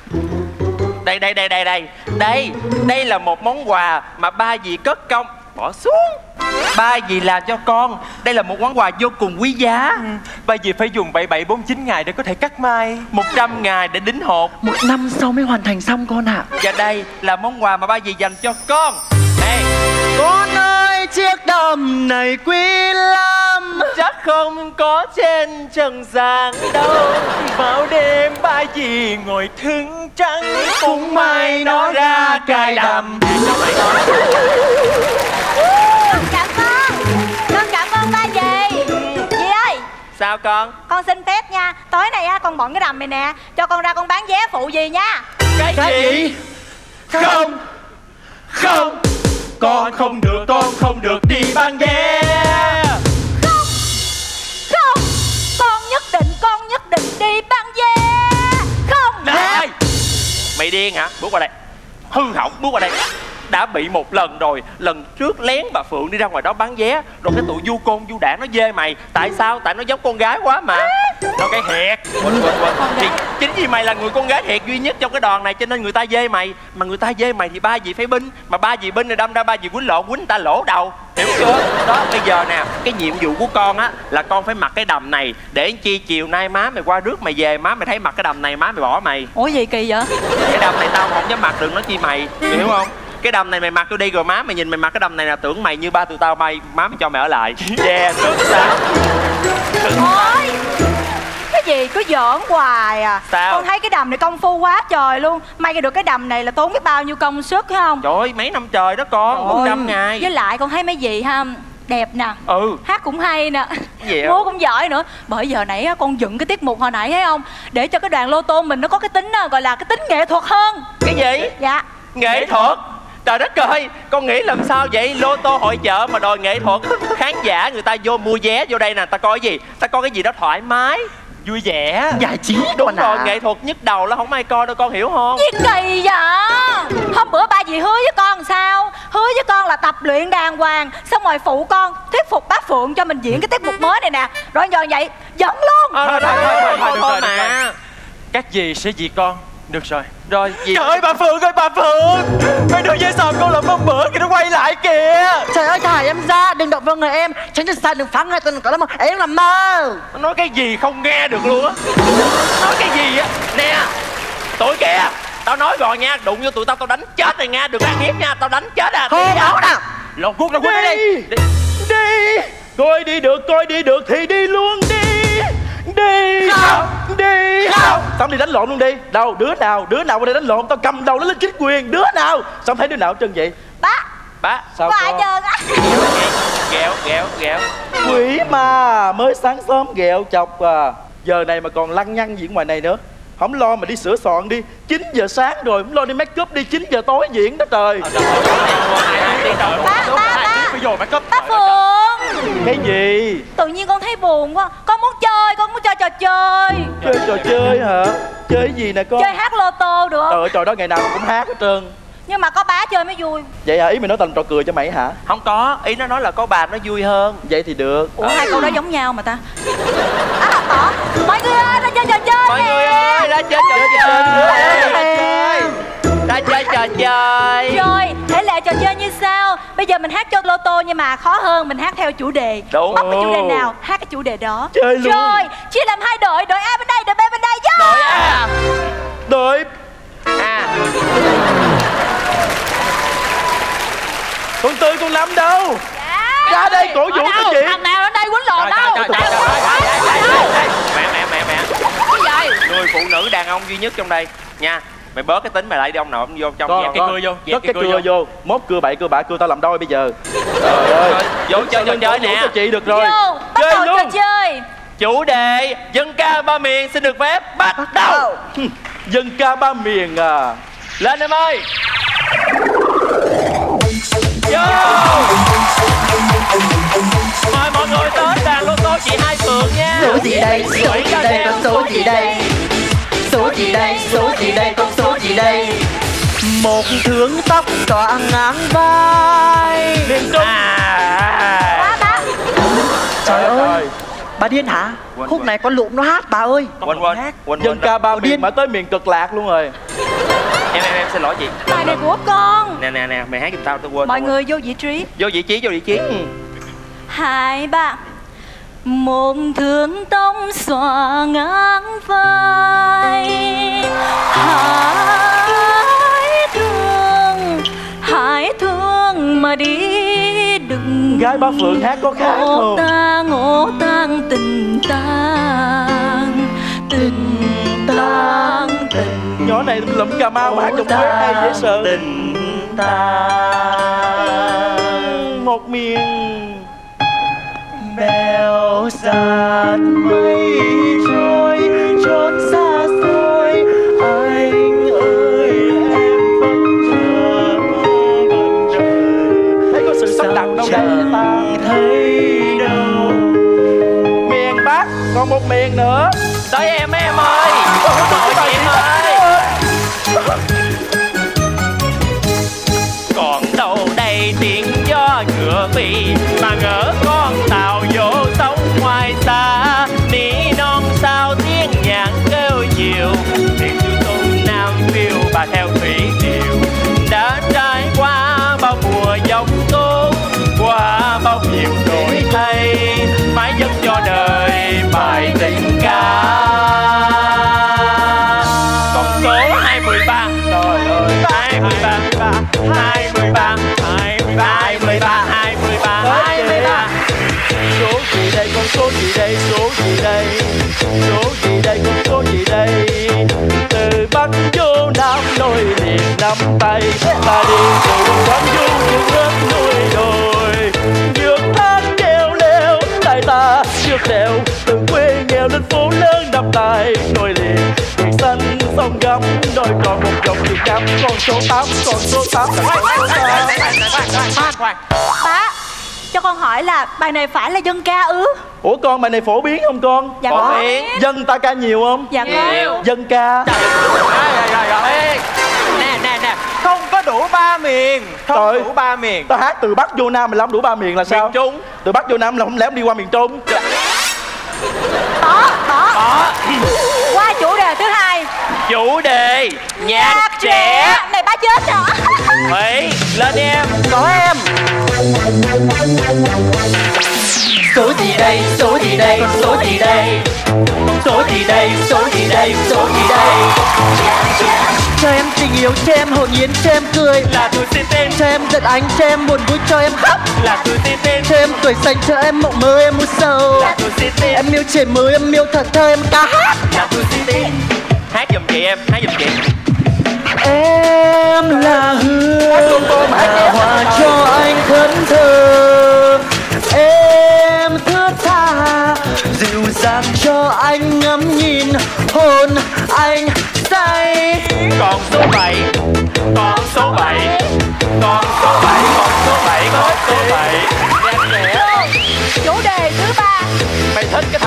Đây là một món quà mà ba dì cất công bỏ xuống. Ba dì làm cho con. Đây là một món quà vô cùng quý giá. Ba dì phải dùng 7749 ngày để có thể cắt mai, 100 ngày để đính hột, 1 năm sau mới hoàn thành xong con ạ. Và đây là món quà mà ba dì dành cho con. Đây. Con ơi, chiếc đầm này quý lắm, chắc không có trên trần gian đâu. Vào đêm ba dì ngồi thứng trắng, cũng may nó ra cài đầm. Con cảm ơn ba dì. Dì ơi. Sao con? Con xin phép nha, tối nay á con bận cái đầm này nè, cho con ra con bán vé phụ dì nha. Cái gì? Không. Con không được đi bán vé. Không, con nhất định đi bán vé. Không. Này, mày điên hả? Bước qua đây. Hư hỏng, bước qua đây. Đã bị một lần rồi. Lần trước lén bà Phượng đi ra ngoài đó bán vé, rồi cái tụi du côn du đảng nó dê mày. Tại sao? Tại nó giống con gái quá mà. Nó cái hẹt. Quên. Chính vì mày là người con gái hẹt duy nhất trong cái đoàn này cho nên người ta dê mày. Mà người dê mày thì ba dì phải binh. Mà ba dì binh rồi đâm ra ba dì quýnh lộn, quýnh người ta lỗ đầu. Hiểu chưa? Đó, bây giờ nè, cái nhiệm vụ của con á là con phải mặc cái đầm này để chi chiều nay má mày qua rước mày về, má mày thấy mặc cái đầm này má mày bỏ mày. Ủa gì kỳ vậy? Cái đầm này tao không dám mặc, đừng nói chi mày, hiểu không? Cái đầm này mày mặc vô đi rồi má mày nhìn mày mặc cái đầm này là tưởng mày như ba tụi tao may, má mày cho mày ở lại. Yeah, xuất sắc. Thôi, cái gì cứ giỡn hoài à. Sao? Con thấy cái đầm này công phu quá trời luôn. May được cái đầm này là tốn biết bao nhiêu công sức phải không? Trời ơi, mấy năm trời đó con, 100 ngày. Với lại con thấy mấy dì ha, đẹp nè, hát cũng hay nè, múa cũng giỏi nữa. Bởi giờ nãy con dựng cái tiết mục hồi nãy thấy không, để cho cái đoàn lô tô mình nó có cái tính gọi là cái tính nghệ thuật hơn. Cái gì? Dạ. Nghệ thuật? Trời đất ơi, con nghĩ làm sao vậy? Lô tô hội chợ mà đòi nghệ thuật. Khán giả người ta vô mua vé vô đây nè, ta coi cái gì? Ta coi cái gì đó thoải mái, vui vẻ, giải trí. Đúng rồi, nghệ thuật nhức đầu là không ai coi đâu, con hiểu không? Gì kỳ vậy? Hôm bữa ba dì hứa với con sao? Hứa với con là tập luyện đàng hoàng, xong rồi phụ con thuyết phục bác Phượng cho mình diễn cái tiết mục mới này nè. Rồi giờ vậy dẫn luôn. Thôi mà. Các dì sẽ diệt con. Được rồi. Rồi gì? Trời ơi bà Phượng ơi, bà Phượng, mấy đứa dây sò con làm hôm bữa kìa, nó quay lại kìa. Trời ơi, thả em ra, đừng động vào người em. Tránh được sai, đừng phá ngay tên, có lắm em làm mơ. Nó nói cái gì không nghe được luôn á. Nói cái gì á. Nè tụi kìa, tao nói rồi nha, đụng vô tụi tao đánh chết rồi nha, đừng ăn hiếp nha, tao đánh chết à. Không áo nè. Lột cuốc đi. Đi. Coi đi được thì đi luôn đi. Đi không. Đi không. Xong đi đánh lộn luôn đi. Đâu đứa nào qua đây đánh lộn, tao cầm đầu nó lên chính quyền. Đứa nào? Xong thấy đứa nào trơn vậy? Bá sao có ai trơn á? Ghẹo quỷ mà mới sáng sớm ghẹo chọc à. Giờ này mà còn lăng nhăng diễn ngoài này nữa. Không lo mà đi sửa soạn đi. 9 giờ sáng rồi, không lo đi make up đi, 9 giờ tối diễn đó trời. Bá Phượng, Cái gì? Tự nhiên con thấy buồn quá. Con muốn chơi, con muốn chơi trò chơi. Chơi trò chơi hả? Chơi cái gì nè con? Chơi hát lô tô được không? Trời ơi, trò đó ngày nào cũng hát hết trơn. Nhưng mà có bá chơi mới vui. Vậy hả? Ý mày nói thành trò cười cho mày hả? Không có, ý nó nói là có bà nó vui hơn. Vậy thì được. Ủa hai câu đó giống nhau mà ta. Mọi người ơi, ra chơi trò chơi. Mọi người ơi, ra chơi trò chơi. Ra chơi trò chơi. Rồi, thể lệ trò chơi như sau. Bây giờ mình hát cho lô tô nhưng mà khó hơn, mình hát theo chủ đề. Đúng. Bắt cái chủ đề nào, hát cái chủ đề đó. Chơi luôn. Rồi, chia làm hai đội, đội A bên đây, đội B bên đây. Vô. Đội A. Đội A. Con Tư con Năm đâu? Ra đây cổ vũ cho chị. Thằng nào ở đây quýnh lộn đâu? Mẹ. Cái gì? Người phụ nữ đàn ông duy nhất trong đây nha. Mày bớt cái tính mày lại đi ông nội ông vô trong Con, dẹp cái cưa vô. Cất cái cưa vô. Mốt cưa bậy cưa bạ cưa tao làm đôi bây giờ. Trời ơi. Vô chơi trò chơi nè. Cho chị được rồi. Vô, bắt đầu trò chơi. Chủ đề dân ca ba miền xin được phép bắt đầu. Dân ca ba miền à. Lên em ơi. Vô. Mời mọi người tới đàn lô tô chị Hai Phượng nha. Số gì đây, số gì đây, con số gì đây? Số gì đây, số gì đây, con số gì đây? Một thướng tóc tỏa ngang vai. Miền Trung. Trời ơi, bà điên hả? Khúc này con Lụm nó hát bà ơi. Dân ca ba miền mà tới miền Cực Lạc luôn rồi. Em xin lỗi chị. Bài này của con. Nè, mày hát giùm tao, tao quên. Mọi người vô vị trí. Vô vị trí. Hai ba. Một thương tông xòa ngang vai. Hãy thương mà đi đừng. Gái Ba Phượng hát có khác không? Ngộ tang tình tang. Nhỏ này lụm Cà Mau mà hát trong quê hay dễ sợ. Tình tang. Một miền bèo dạt mây trôi chốn xa xôi. Anh ơi em vẫn chờ. Thấy có sự sắp đặt đâu đây ta thấy đâu. Miền Bắc còn một miền nữa. Tới em ơi. Tội chị em ơi. Còn đâu đây tiếng gió ngựa vì mà ngỡ con tàu vô sóng ngoài xa. Nỉ non sao tiếng nhạc kêu chiều. Tiếng du xuân Nam phiêu bà theo thủy triều. Đã trải qua bao mùa giông tố, qua bao nhiêu đổi thay, mãi dâng cho đời bài tình ca. Con số 213. Trời ơi. 23. Số gì đây con số gì đây, số gì đây, số gì đây con số gì đây. Từ Bắc vô Nam nối liền nắm tay, ta đi từ đồng quán du những nước núi đồi. Vượt thác treo leo tay ta vượt đèo, từ quê nghèo lên phố lớn đập tay nối liền. Biển xanh sông gấm đôi tròn một dòng Việt Nam. Con số 8, con số 8 Bá, cho con hỏi là bài này phải là dân ca ư? Ủa con, bài này phổ biến không con? Dạ có. Dân ta ca nhiều không? Dạ có. Dân ca. Rồi. Nè, không có đủ ba miền. Không đủ ba miền. Ta hát từ Bắc vô Nam mà không đủ ba miền là sao? Miền Trung. Từ Bắc vô Nam là không lẽ đi qua miền Trung? Có. Qua chủ đề thứ hai. Chủ đề nhạc trẻ. Này bá chết rồi. Mỹ, lên em. Có em. Số gì đây, số gì đây, con số gì đây? Số gì đây, số gì đây, số gì đây? Cho em tình yêu, cho em hồn nhiên, cho em cười. Là tuổi tin tin. Cho em giận anh, cho em buồn vui, cho em khóc. Là tuổi tin tin. Cho em tuổi xanh, cho em mộng mơ, em u sầu. Là tuổi tin tin. Em yêu trẻ mới, em yêu thật thơ, em ca hát. Là tuổi tin tin. Hát giùm chị em, hát giùm chị. Em là hương là hoa cho anh thẫn thờ. Em thướt tha dịu dàng cho anh ngắm nhìn, hồn anh say. Còn số 7. Còn số 7. Còn số 7. Còn số 7. Còn số 7.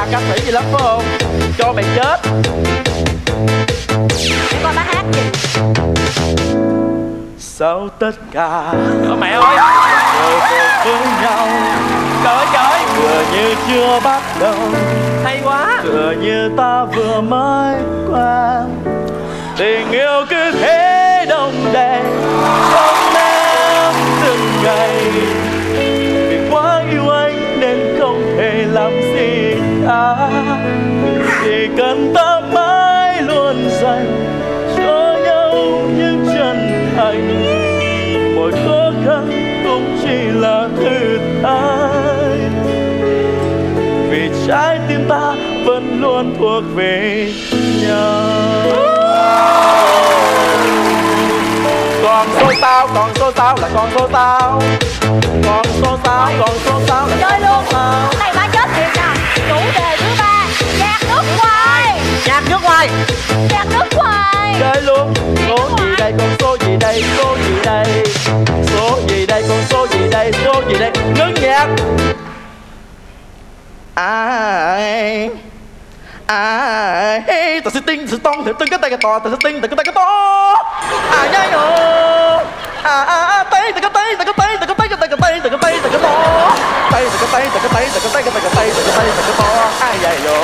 ca sĩ gì lắm phải không? Cho mày chết. Để coi má hát gì. Sau tất cả mẹ ơi rồi với nhau. Trời ơi Tựa như chưa bắt đầu, hay quá. tựa như ta vừa mới quen. Tình yêu cứ thế đông đầy trong em từng ngày. Vì quá yêu anh nên không thể làm gì cả. Chỉ cần ta mãi luôn dành cho nhau những chân thành. Mọi khó khăn cũng chỉ là thử thách. Vì trái tim ta vẫn luôn thuộc về nhau. Còn xô xao, còn xô xao là còn xô xao. Còn xô xao, còn xô xao là chơi luôn. Này má chết thiệt nè. Chủ đề thứ 3, nhạc nước ngoài. Nhạc nước ngoài. Nhạc nước ngoài. chơi luôn. Số gì đây, con số gì đây, số gì đây. Số gì đây, con số gì đây, số gì đây. Ngưng nhạc. Ta sẽ tinh, sẽ tông, từng cái tay cái to, ta sẽ tinh, từng cái tay cái to. Nhai nhô. Tay, từng cái tay, từng cái tay, từng cái tay, từng cái tay, từng cái tay, từng cái to. Tay, từng cái tay, từng cái tay, từng cái tay, từng cái tay, từng cái tay, từng cái to. Nhai nhô.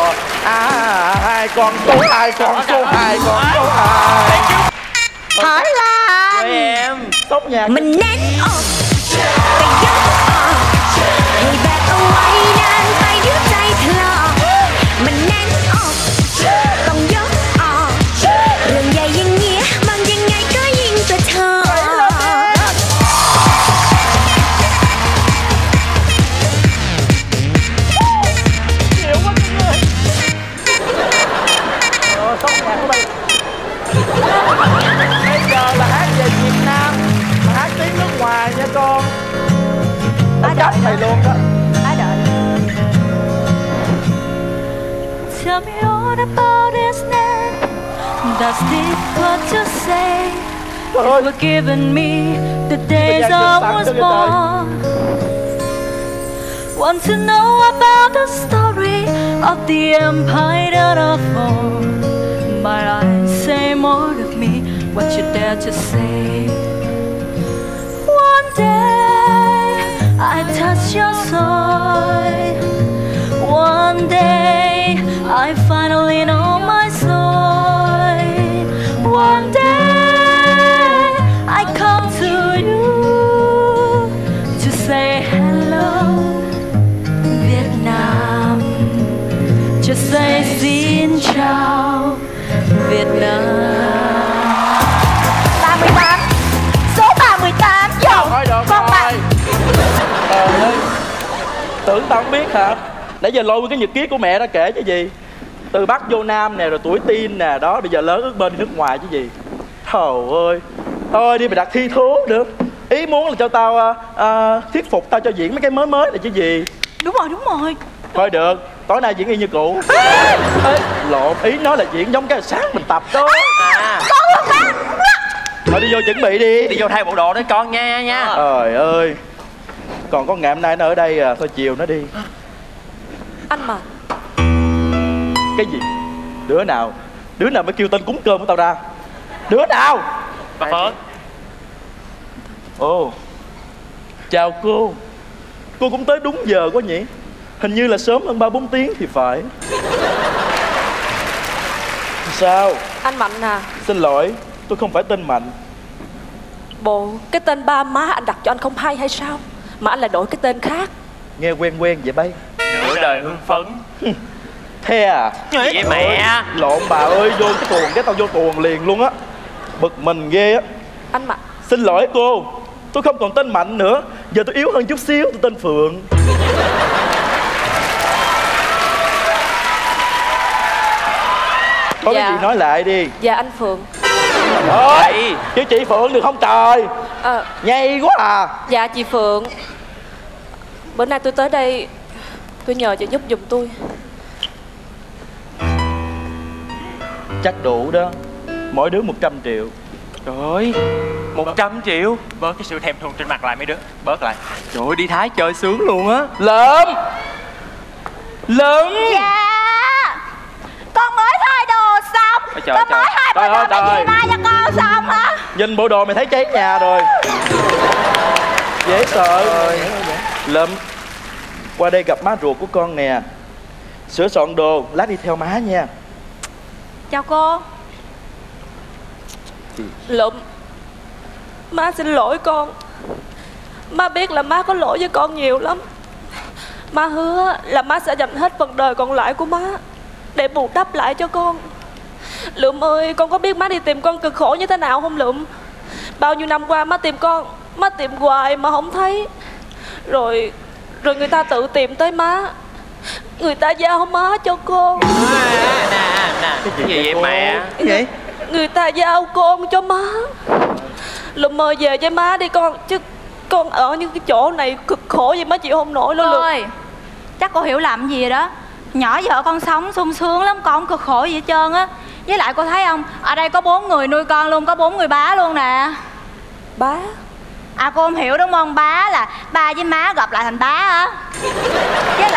Con số 2, con số 2, con số 2. Thái Lan. Em sốc nhạc. Mình nén ột tay giấc thì bạc ở ngoài nên tay đứa tay thờ. Mình nén ột còn giấc rừng dài yên nghĩa mang dân ngày có yên tuổi thơ. Nhiều quá mọi người. Sốc nhạc của mình. Bây giờ là hát về Việt Nam, mà hát tiếng nước ngoài nha con. Tao chấp mày luôn đó. Tell me all about his name. Does this what to say? You were giving me the days I was born. Want to know about the story of the empire that I formed. My eyes say more of me, what you dare to say. One day I touch your soul. One day I finally know my soul. One day I come to you to say hello, Vietnam. Just say xin chào, Việt Nam. 38. Số 38. Thôi được con rồi. Trời ơi. Tưởng tao không biết hả? Nãy giờ lôi cái nhật ký của mẹ ra kể chứ gì. Từ Bắc vô Nam nè, rồi tuổi teen nè. Đó, bây giờ lớn ước bên đi nước ngoài chứ gì. Trời ơi. Thôi đi mày đặt thi thố được. Ý muốn là cho tao thuyết phục tao cho diễn mấy cái mới mới này chứ gì. Đúng rồi. Thôi được, tối nay diễn y như cũ. Ê, lộn, ý nói là diễn giống cái sáng mình tập đó. Thôi đi vô chuẩn bị đi. Đi vô thay bộ đồ đó con nha. Trời ơi. Còn có ngày hôm nay nó ở đây à, thôi chiều nó đi. Anh mà. Cái gì? Đứa nào mới kêu tên cúng cơm của tao ra? Đứa nào? Bà Phượng. Ồ. Chào cô. Cô cũng tới đúng giờ quá nhỉ? Hình như là sớm hơn 3-4 tiếng thì phải. Sao? Anh Mạnh à. Xin lỗi, tôi không phải tên Mạnh. Bộ cái tên ba má anh đặt cho anh không hay hay sao? Mà anh lại đổi cái tên khác. Nghe quen vậy bay. Nửa đời hưng phấn. Thế à? Vậy mẹ. Lộn bà ơi, vô cái tuồng cái tao vô tuồng liền luôn á. Bực mình ghê á. Anh Mạnh. Xin lỗi cô, tôi không còn tên Mạnh nữa. Giờ tôi yếu hơn chút xíu, tôi tên Phượng. Có cái gì nói lại đi. Dạ anh Phượng. Thôi, chứ chị Phượng được không trời? Nhây quá à. Dạ chị Phượng. Bữa nay tôi tới đây, tôi nhờ chị giúp giùm tôi. Chắc đủ đó. Mỗi đứa 100 triệu. Trời ơi, 100 triệu. Bớt cái sự thèm thuồng trên mặt lại mấy đứa. Bớt lại. Trời ơi, đi Thái chơi sướng luôn á. Lợm. Lụm. Dạ. Con mới thay đồ xong. Con mới thay bộ đồ mày về mai cho con xong hả? Nhìn bộ đồ mày thấy cháy nhà rồi. Dễ sợ. Lụm, qua đây gặp má ruột của con nè. Sửa soạn đồ, lát đi theo má nha. Chào cô. Lụm, má xin lỗi con. Má biết là má có lỗi với con nhiều lắm. Má hứa là má sẽ dành hết phần đời còn lại của má để bù đắp lại cho con. Lụm ơi, con có biết má đi tìm con cực khổ như thế nào không Lụm? Bao nhiêu năm qua má tìm con, má tìm hoài mà không thấy. Rồi người ta tự tìm tới má. Người ta giao má cho con. Cái gì vậy mẹ? Cái gì? Người ta giao con cho má. Lụm ơi, về với má đi con. Chứ con ở những cái chỗ này cực khổ vậy má chịu không nổi đâu Lụm. Ơi, chắc cô hiểu lầm gì rồi đó. Nhỏ vợ con sống sung sướng lắm, con không cực khổ gì hết trơn á. Với lại cô thấy không, ở đây có 4 người nuôi con luôn, có 4 người bá luôn nè. Bá? À cô không hiểu đúng không? Bá là ba với má gặp lại thành bá hả? Với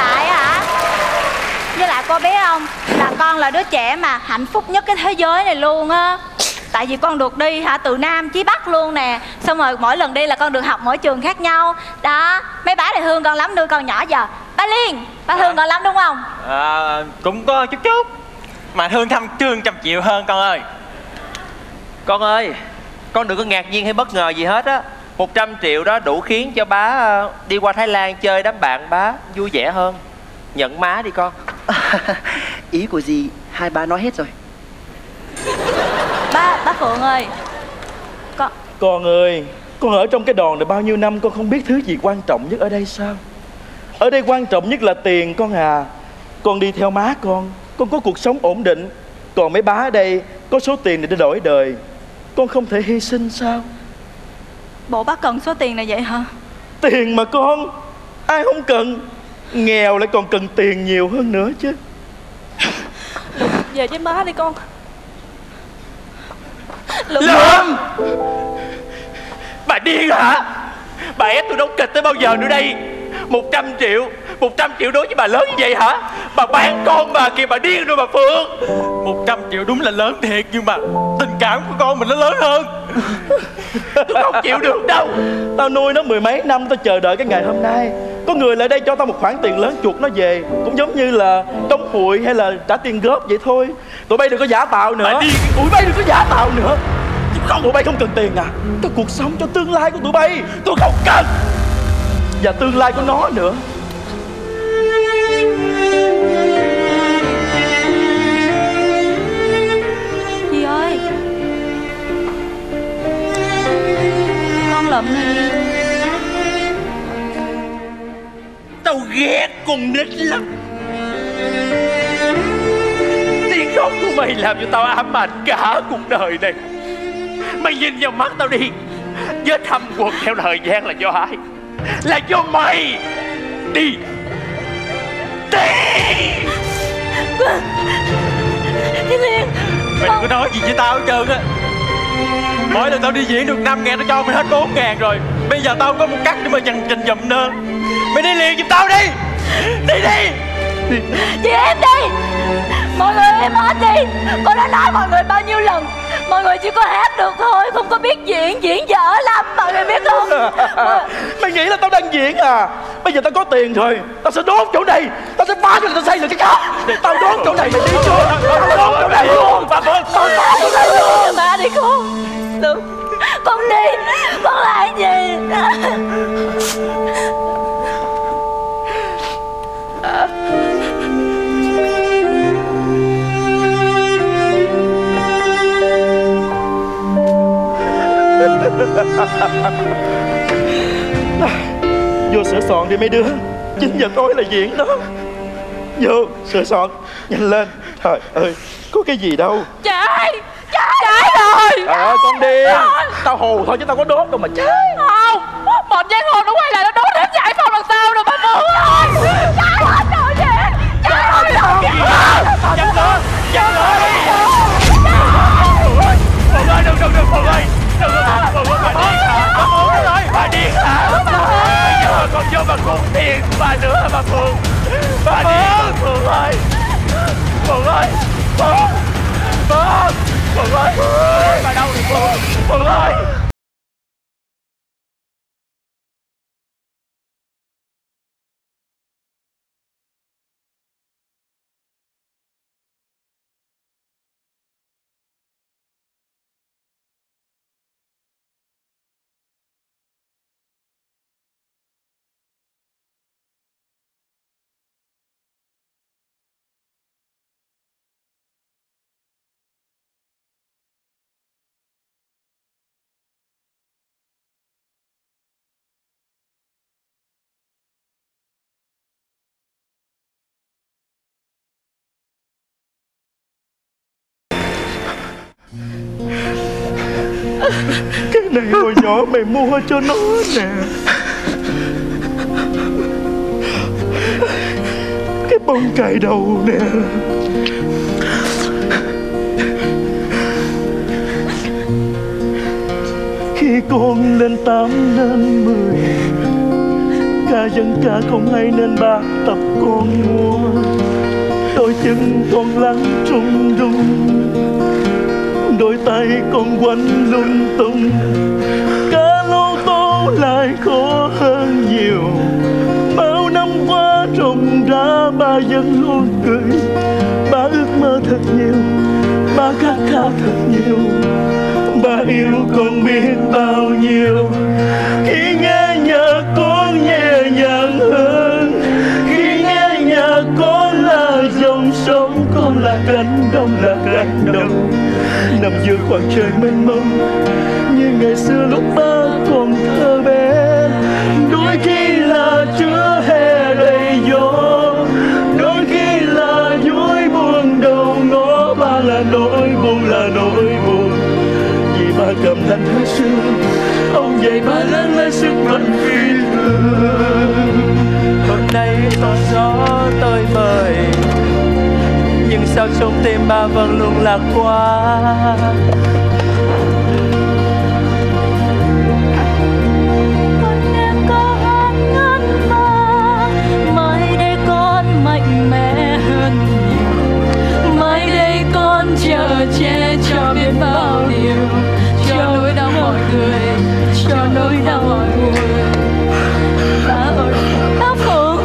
lại cô biết không, là con là đứa trẻ mà hạnh phúc nhất cái thế giới này luôn á. Tại vì con được đi từ Nam chí Bắc luôn nè. Xong rồi mỗi lần đi là con được học mỗi trường khác nhau. Đó, mấy bá này thương con lắm, nuôi con nhỏ giờ. Ba Liên, ba thương con lắm đúng không? Cũng có chút chút. Mà thương thăm Trương 100 triệu hơn con ơi. Con ơi, con đừng có ngạc nhiên hay bất ngờ gì hết á. 100 triệu đó đủ khiến cho bá đi qua Thái Lan chơi đám bạn bá vui vẻ hơn. Nhận má đi con. Ý của dì hai bá nói hết rồi. Bá Phượng ơi, Con ơi, con ở trong cái đòn này bao nhiêu năm con không biết thứ gì quan trọng nhất ở đây sao? Ở đây quan trọng nhất là tiền con à. Con đi theo má con có cuộc sống ổn định. Còn mấy bá ở đây có số tiền để đổi đời. Con không thể hy sinh sao? bộ bác cần số tiền này vậy hả? Tiền mà con, ai không cần. Nghèo lại còn cần tiền nhiều hơn nữa chứ. Về với má đi con. Lụm! Bà điên hả? Bà ép tôi đóng kịch tới bao giờ nữa đây? 100 triệu đối với bà lớn như vậy hả? Bà bán con bà kìa, bà điên rồi bà Phương. 100 triệu đúng là lớn thiệt, nhưng mà tình cảm của con mình nó lớn hơn. Tôi không chịu được đâu. Tao nuôi nó 10 mấy năm, tao chờ đợi cái ngày hôm nay có người lại đây cho tao một khoản tiền lớn chuột nó về. Cũng giống như là đóng hụi hay là trả tiền góp vậy thôi. Tụi bay đừng có giả tạo nữa. Tụi bay đừng có giả tạo nữa. Không, tụi bay không cần tiền à? Cái cuộc sống cho tương lai của tụi bay tôi không cần. Và tương lai của nó nữa. Dì ơi, con Lụm này. Tao ghét con nít lắm. Tiếng khóc của mày làm cho tao ám ảnh cả cuộc đời này. Mày nhìn vào mắt tao đi. Vết thâm quật theo thời gian là do ai? Là do mày. Đi. Liên, mày đừng có nói gì với tao hết trơn á. Mỗi lần tao đi diễn được 5.000 tao cho mày hết 4.000 rồi. Bây giờ tao có một cắt để mà trình giùm nữa. Mày đi liền giùm tao đi. Đi. Chị em đi. Mọi người em hết đi. Con đã nói mọi người bao nhiêu lần, mọi người chỉ có hát được thôi, không có biết diễn dở lắm, mọi người biết không? Mày nghĩ là tao đang diễn à? Bây giờ tao có tiền rồi, tao sẽ đốt chỗ này, tao sẽ phá cho tao xây được cái khác. Tao đốt chỗ này, mày đi chưa? Tao đốt chỗ này luôn. Tao phá chỗ này luôn. Ba đi con. Được, con đi, con làm gì? Vô sửa soạn đi mấy đứa. 9 giờ tối là diễn đó. Vô sửa soạn nhanh lên. Trời ơi, có cái gì đâu. Cháy rồi. Con đi. Tao hù thôi chứ tao có đốt đâu mà cháy. Không, một giây hồn nó quay lại nó đốt hết cháy phòng lần sau rồi bà Phương ơi. Cháy hết rồi chị. Cháy hết rồi. Chặt nữa. Phương ơi, đừng Phương ơi. Bà điên hả? Bây giờ còn vô mà cuốn tiền bà nữa hả bà Phương? Bà điên. ơi, Phượng ơi, Phượng, Phượng ơi, bà đâu rồi Phượng ơi. Cái này hồi nhỏ mày mua cho nó nè. Cái bông cài đầu nè. Khi con lên 8 lên 10, ca dân ca không hay nên ba tập con mua. Đôi chân con lăn rung rung, đôi tay con quanh lung tung. Cá lô tô lại khó hơn nhiều. Bao năm qua rộng ra ba vẫn luôn cười. Ba ước mơ thật nhiều, ba khát khao thật nhiều. Ba yêu con biết bao nhiêu. Khi nghe nhạc con nhẹ nhàng hơn, khi nghe nhạc con là dòng sông, con là cánh đồng, là cánh đồng nằm giữa khoảng trời mênh mông. Như ngày xưa lúc ba còn thơ bé, đôi khi là chứa hè đầy gió, đôi khi là vui buồn đầu ngõ. Ba là nỗi buồn, là nỗi buồn, vì ba cầm thanh hơi xưa. Ông dạy ba lớn lên sức mạnh phi thường. Hôm nay có gió tơi bời, nhưng sao trong tim ba vẫn luôn lạc quan. Con em có hát ngân ma, mai đây con mạnh mẽ hơn nhiều. Mai đây con chờ che cho biết bao điều, cho nỗi đau mọi người, cho nỗi đau mọi người. Ba ơi, ba Phượng,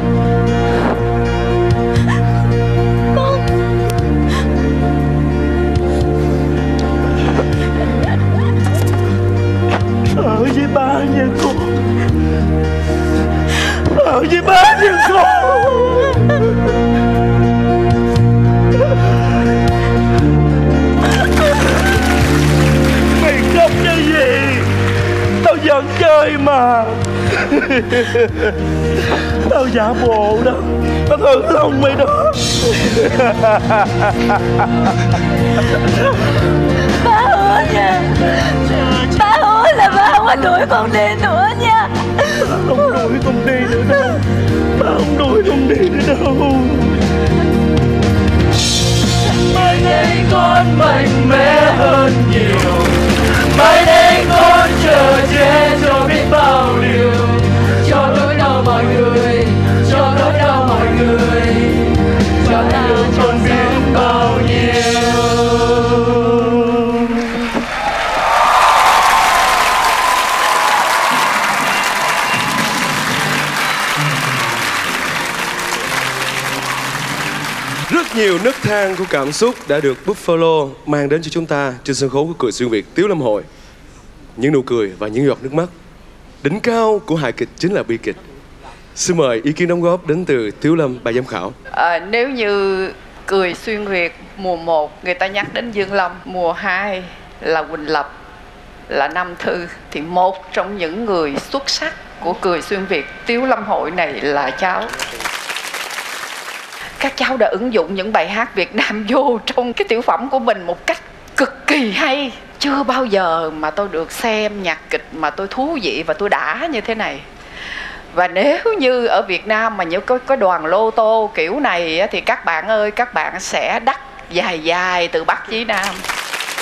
ở với ba nha con, ở với ba nha con. Mày khóc cái gì? Tao vẫn chơi mà. Tao giả bộ đó, tao thử lòng mày đó. ba hứa nha, ba hứa là ba không có đuổi con đi nữa nha. Ba không đuổi con đi nữa đâu, ba không đuổi con đi nữa đâu. Mai đây con mạnh mẽ hơn nhiều, mai đây con chờ che cho biết bao điều, cho nỗi đau mọi người, cho nỗi đau mọi người, cho yêu con biết bao nhiêu. Rất nhiều nấc thang của cảm xúc đã được Buffalo mang đến cho chúng ta trên sân khấu của Cười Xuyên Việt Tiếu Lâm Hội. Những nụ cười và những giọt nước mắt. Đỉnh cao của hài kịch chính là bi kịch. Xin mời ý kiến đóng góp đến từ Tiếu Lâm, bà giám khảo. Nếu như Cười Xuyên Việt mùa 1 người ta nhắc đến Dương Lâm, mùa 2 là Quỳnh Lập, là Nam Thư, thì một trong những người xuất sắc của Cười Xuyên Việt Tiếu Lâm Hội này là cháu. Các cháu đã ứng dụng những bài hát Việt Nam vô trong cái tiểu phẩm của mình một cách cực kỳ hay. Chưa bao giờ mà tôi được xem nhạc kịch mà tôi thú vị và tôi đã như thế này. Và nếu như ở Việt Nam mà những cái đoàn lô tô kiểu này thì các bạn ơi, các bạn sẽ đắt dài dài từ Bắc chí Nam.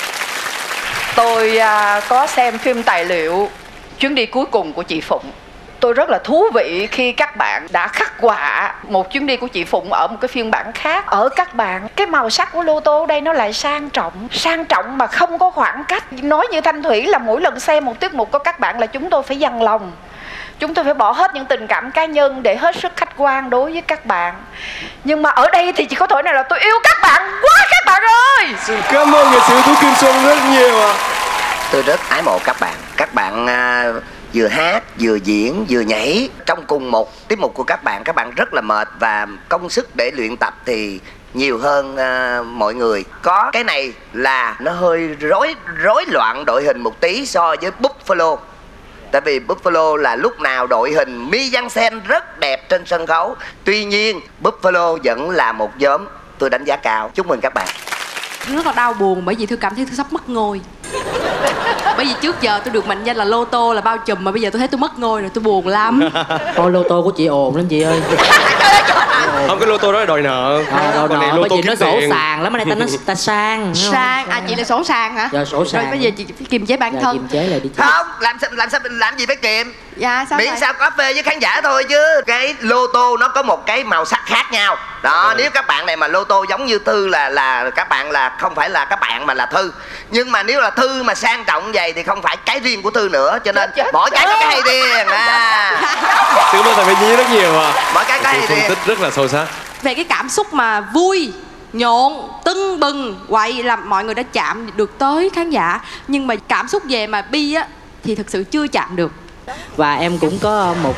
Tôi có xem phim tài liệu Chuyến đi cuối cùng của chị Phụng. Tôi rất là thú vị khi các bạn đã khắc họa một chuyến đi của chị Phụng ở một cái phiên bản khác. Ở các bạn, cái màu sắc của lô tô đây nó lại sang trọng mà không có khoảng cách. Nói như Thanh Thủy là mỗi lần xem một tiết mục của các bạn là chúng tôi phải dằn lòng, chúng tôi phải bỏ hết những tình cảm cá nhân để hết sức khách quan đối với các bạn. Nhưng mà ở đây thì chỉ có thể này là tôi yêu các bạn quá các bạn ơi. Xin cảm ơn nghệ sĩ Tú Kim Xuân rất nhiều ạ. Tôi rất ái mộ các bạn. Các bạn vừa hát, vừa diễn, vừa nhảy. Trong cùng một tiết mục của các bạn rất là mệt và công sức để luyện tập thì nhiều hơn mọi người. Có cái này là nó hơi rối loạn đội hình một tí so với Buffalo. Tại vì Buffalo là lúc nào đội hình mise-en-scène rất đẹp trên sân khấu. Tuy nhiên Buffalo vẫn là một nhóm tôi đánh giá cao. Chúc mừng các bạn. Rất là đau buồn bởi vì tôi cảm thấy tôi sắp mất ngôi. Bởi vì trước giờ tôi được mệnh danh là lô tô là bao trùm, mà bây giờ tôi thấy tôi mất ngôi rồi, tôi buồn lắm. Thôi lô tô của chị ồn lắm chị ơi. Không, cái lô tô đó là đòi nợ. Đòi nợ bởi vì nó sổ sàng lắm, ở đây ta sang. Sang, chị là sổ sàng hả? Dạ sổ sàng. Rồi bây giờ chị phải kiềm chế bản thân. Kiềm chế lại đi chị. Không, làm gì phải kiềm. Dạ sao miễn sao có phê với khán giả thôi chứ. Cái lô tô nó có một cái màu sắc khác nhau đó. Nếu các bạn này mà lô tô giống như Thư là các bạn là không phải là các bạn mà là Thư. Nhưng mà nếu là Thư mà sang trọng vậy thì không phải cái riêng của Thư nữa, cho nên mỗi cái có cái hay riêng. Xin cảm ơn thầy Nhi rất nhiều ạ. Mỗi cái có hay riêng. Phân tích rất là sâu sắc. Về cái cảm xúc mà vui, nhộn, tưng bừng, quậy là mọi người đã chạm được tới khán giả. Nhưng mà cảm xúc về mà bi á thì thực sự chưa chạm được. Và em cũng có một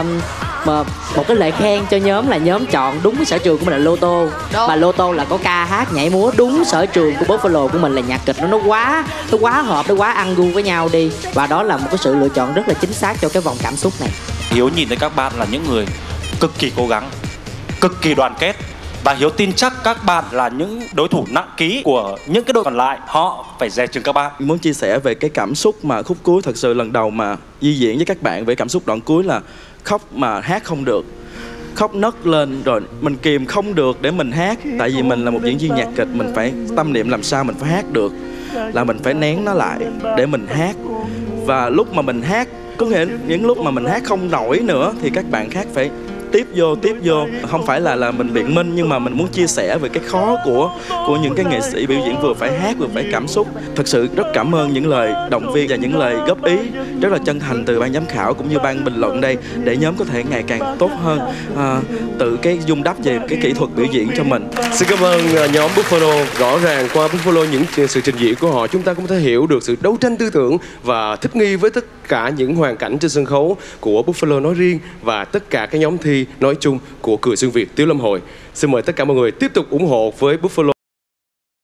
cái lời khen cho nhóm là nhóm chọn đúng cái sở trường của mình là lô tô. Mà lô tô là có ca hát nhảy múa, đúng sở trường của Buffalo của mình là nhạc kịch. Nó quá hợp, nó quá ăn gu với nhau đi. Và đó là một cái sự lựa chọn rất là chính xác cho cái vòng cảm xúc này. Hiếu nhìn thấy các bạn là những người cực kỳ cố gắng, cực kỳ đoàn kết. Và Hiếu tin chắc các bạn là những đối thủ nặng ký của những cái đội còn lại. Họ phải dè chừng các bạn. Muốn chia sẻ về cái cảm xúc mà khúc cuối thật sự lần đầu mà di diễn với các bạn về cảm xúc đoạn cuối là khóc mà hát không được. Khóc nấc lên rồi mình kìm không được để mình hát. Tại vì mình là một diễn viên nhạc kịch, mình phải tâm niệm làm sao mình phải hát được, là mình phải nén nó lại để mình hát. Và lúc mà mình hát, có nghĩa những lúc mà mình hát không nổi nữa thì các bạn khác phải tiếp vô. Không phải là mình biện minh, nhưng mà mình muốn chia sẻ về cái khó của những cái nghệ sĩ biểu diễn vừa phải hát vừa phải cảm xúc. Thật sự rất cảm ơn những lời động viên và những lời góp ý rất là chân thành từ ban giám khảo cũng như ban bình luận đây, để nhóm có thể ngày càng tốt hơn, tự cái dung đắp về cái kỹ thuật biểu diễn cho mình. Xin cảm ơn nhóm Buffalo. Rõ ràng qua Buffalo, những sự trình diễn của họ, chúng ta cũng có thể hiểu được sự đấu tranh tư tưởng và thích nghi với tất cả những hoàn cảnh trên sân khấu của Buffalo nói riêng và tất cả các nhóm thi nói chung của Cười Xuyên Việt Tiếu Lâm Hội. Xin mời tất cả mọi người tiếp tục ủng hộ với Buffalo.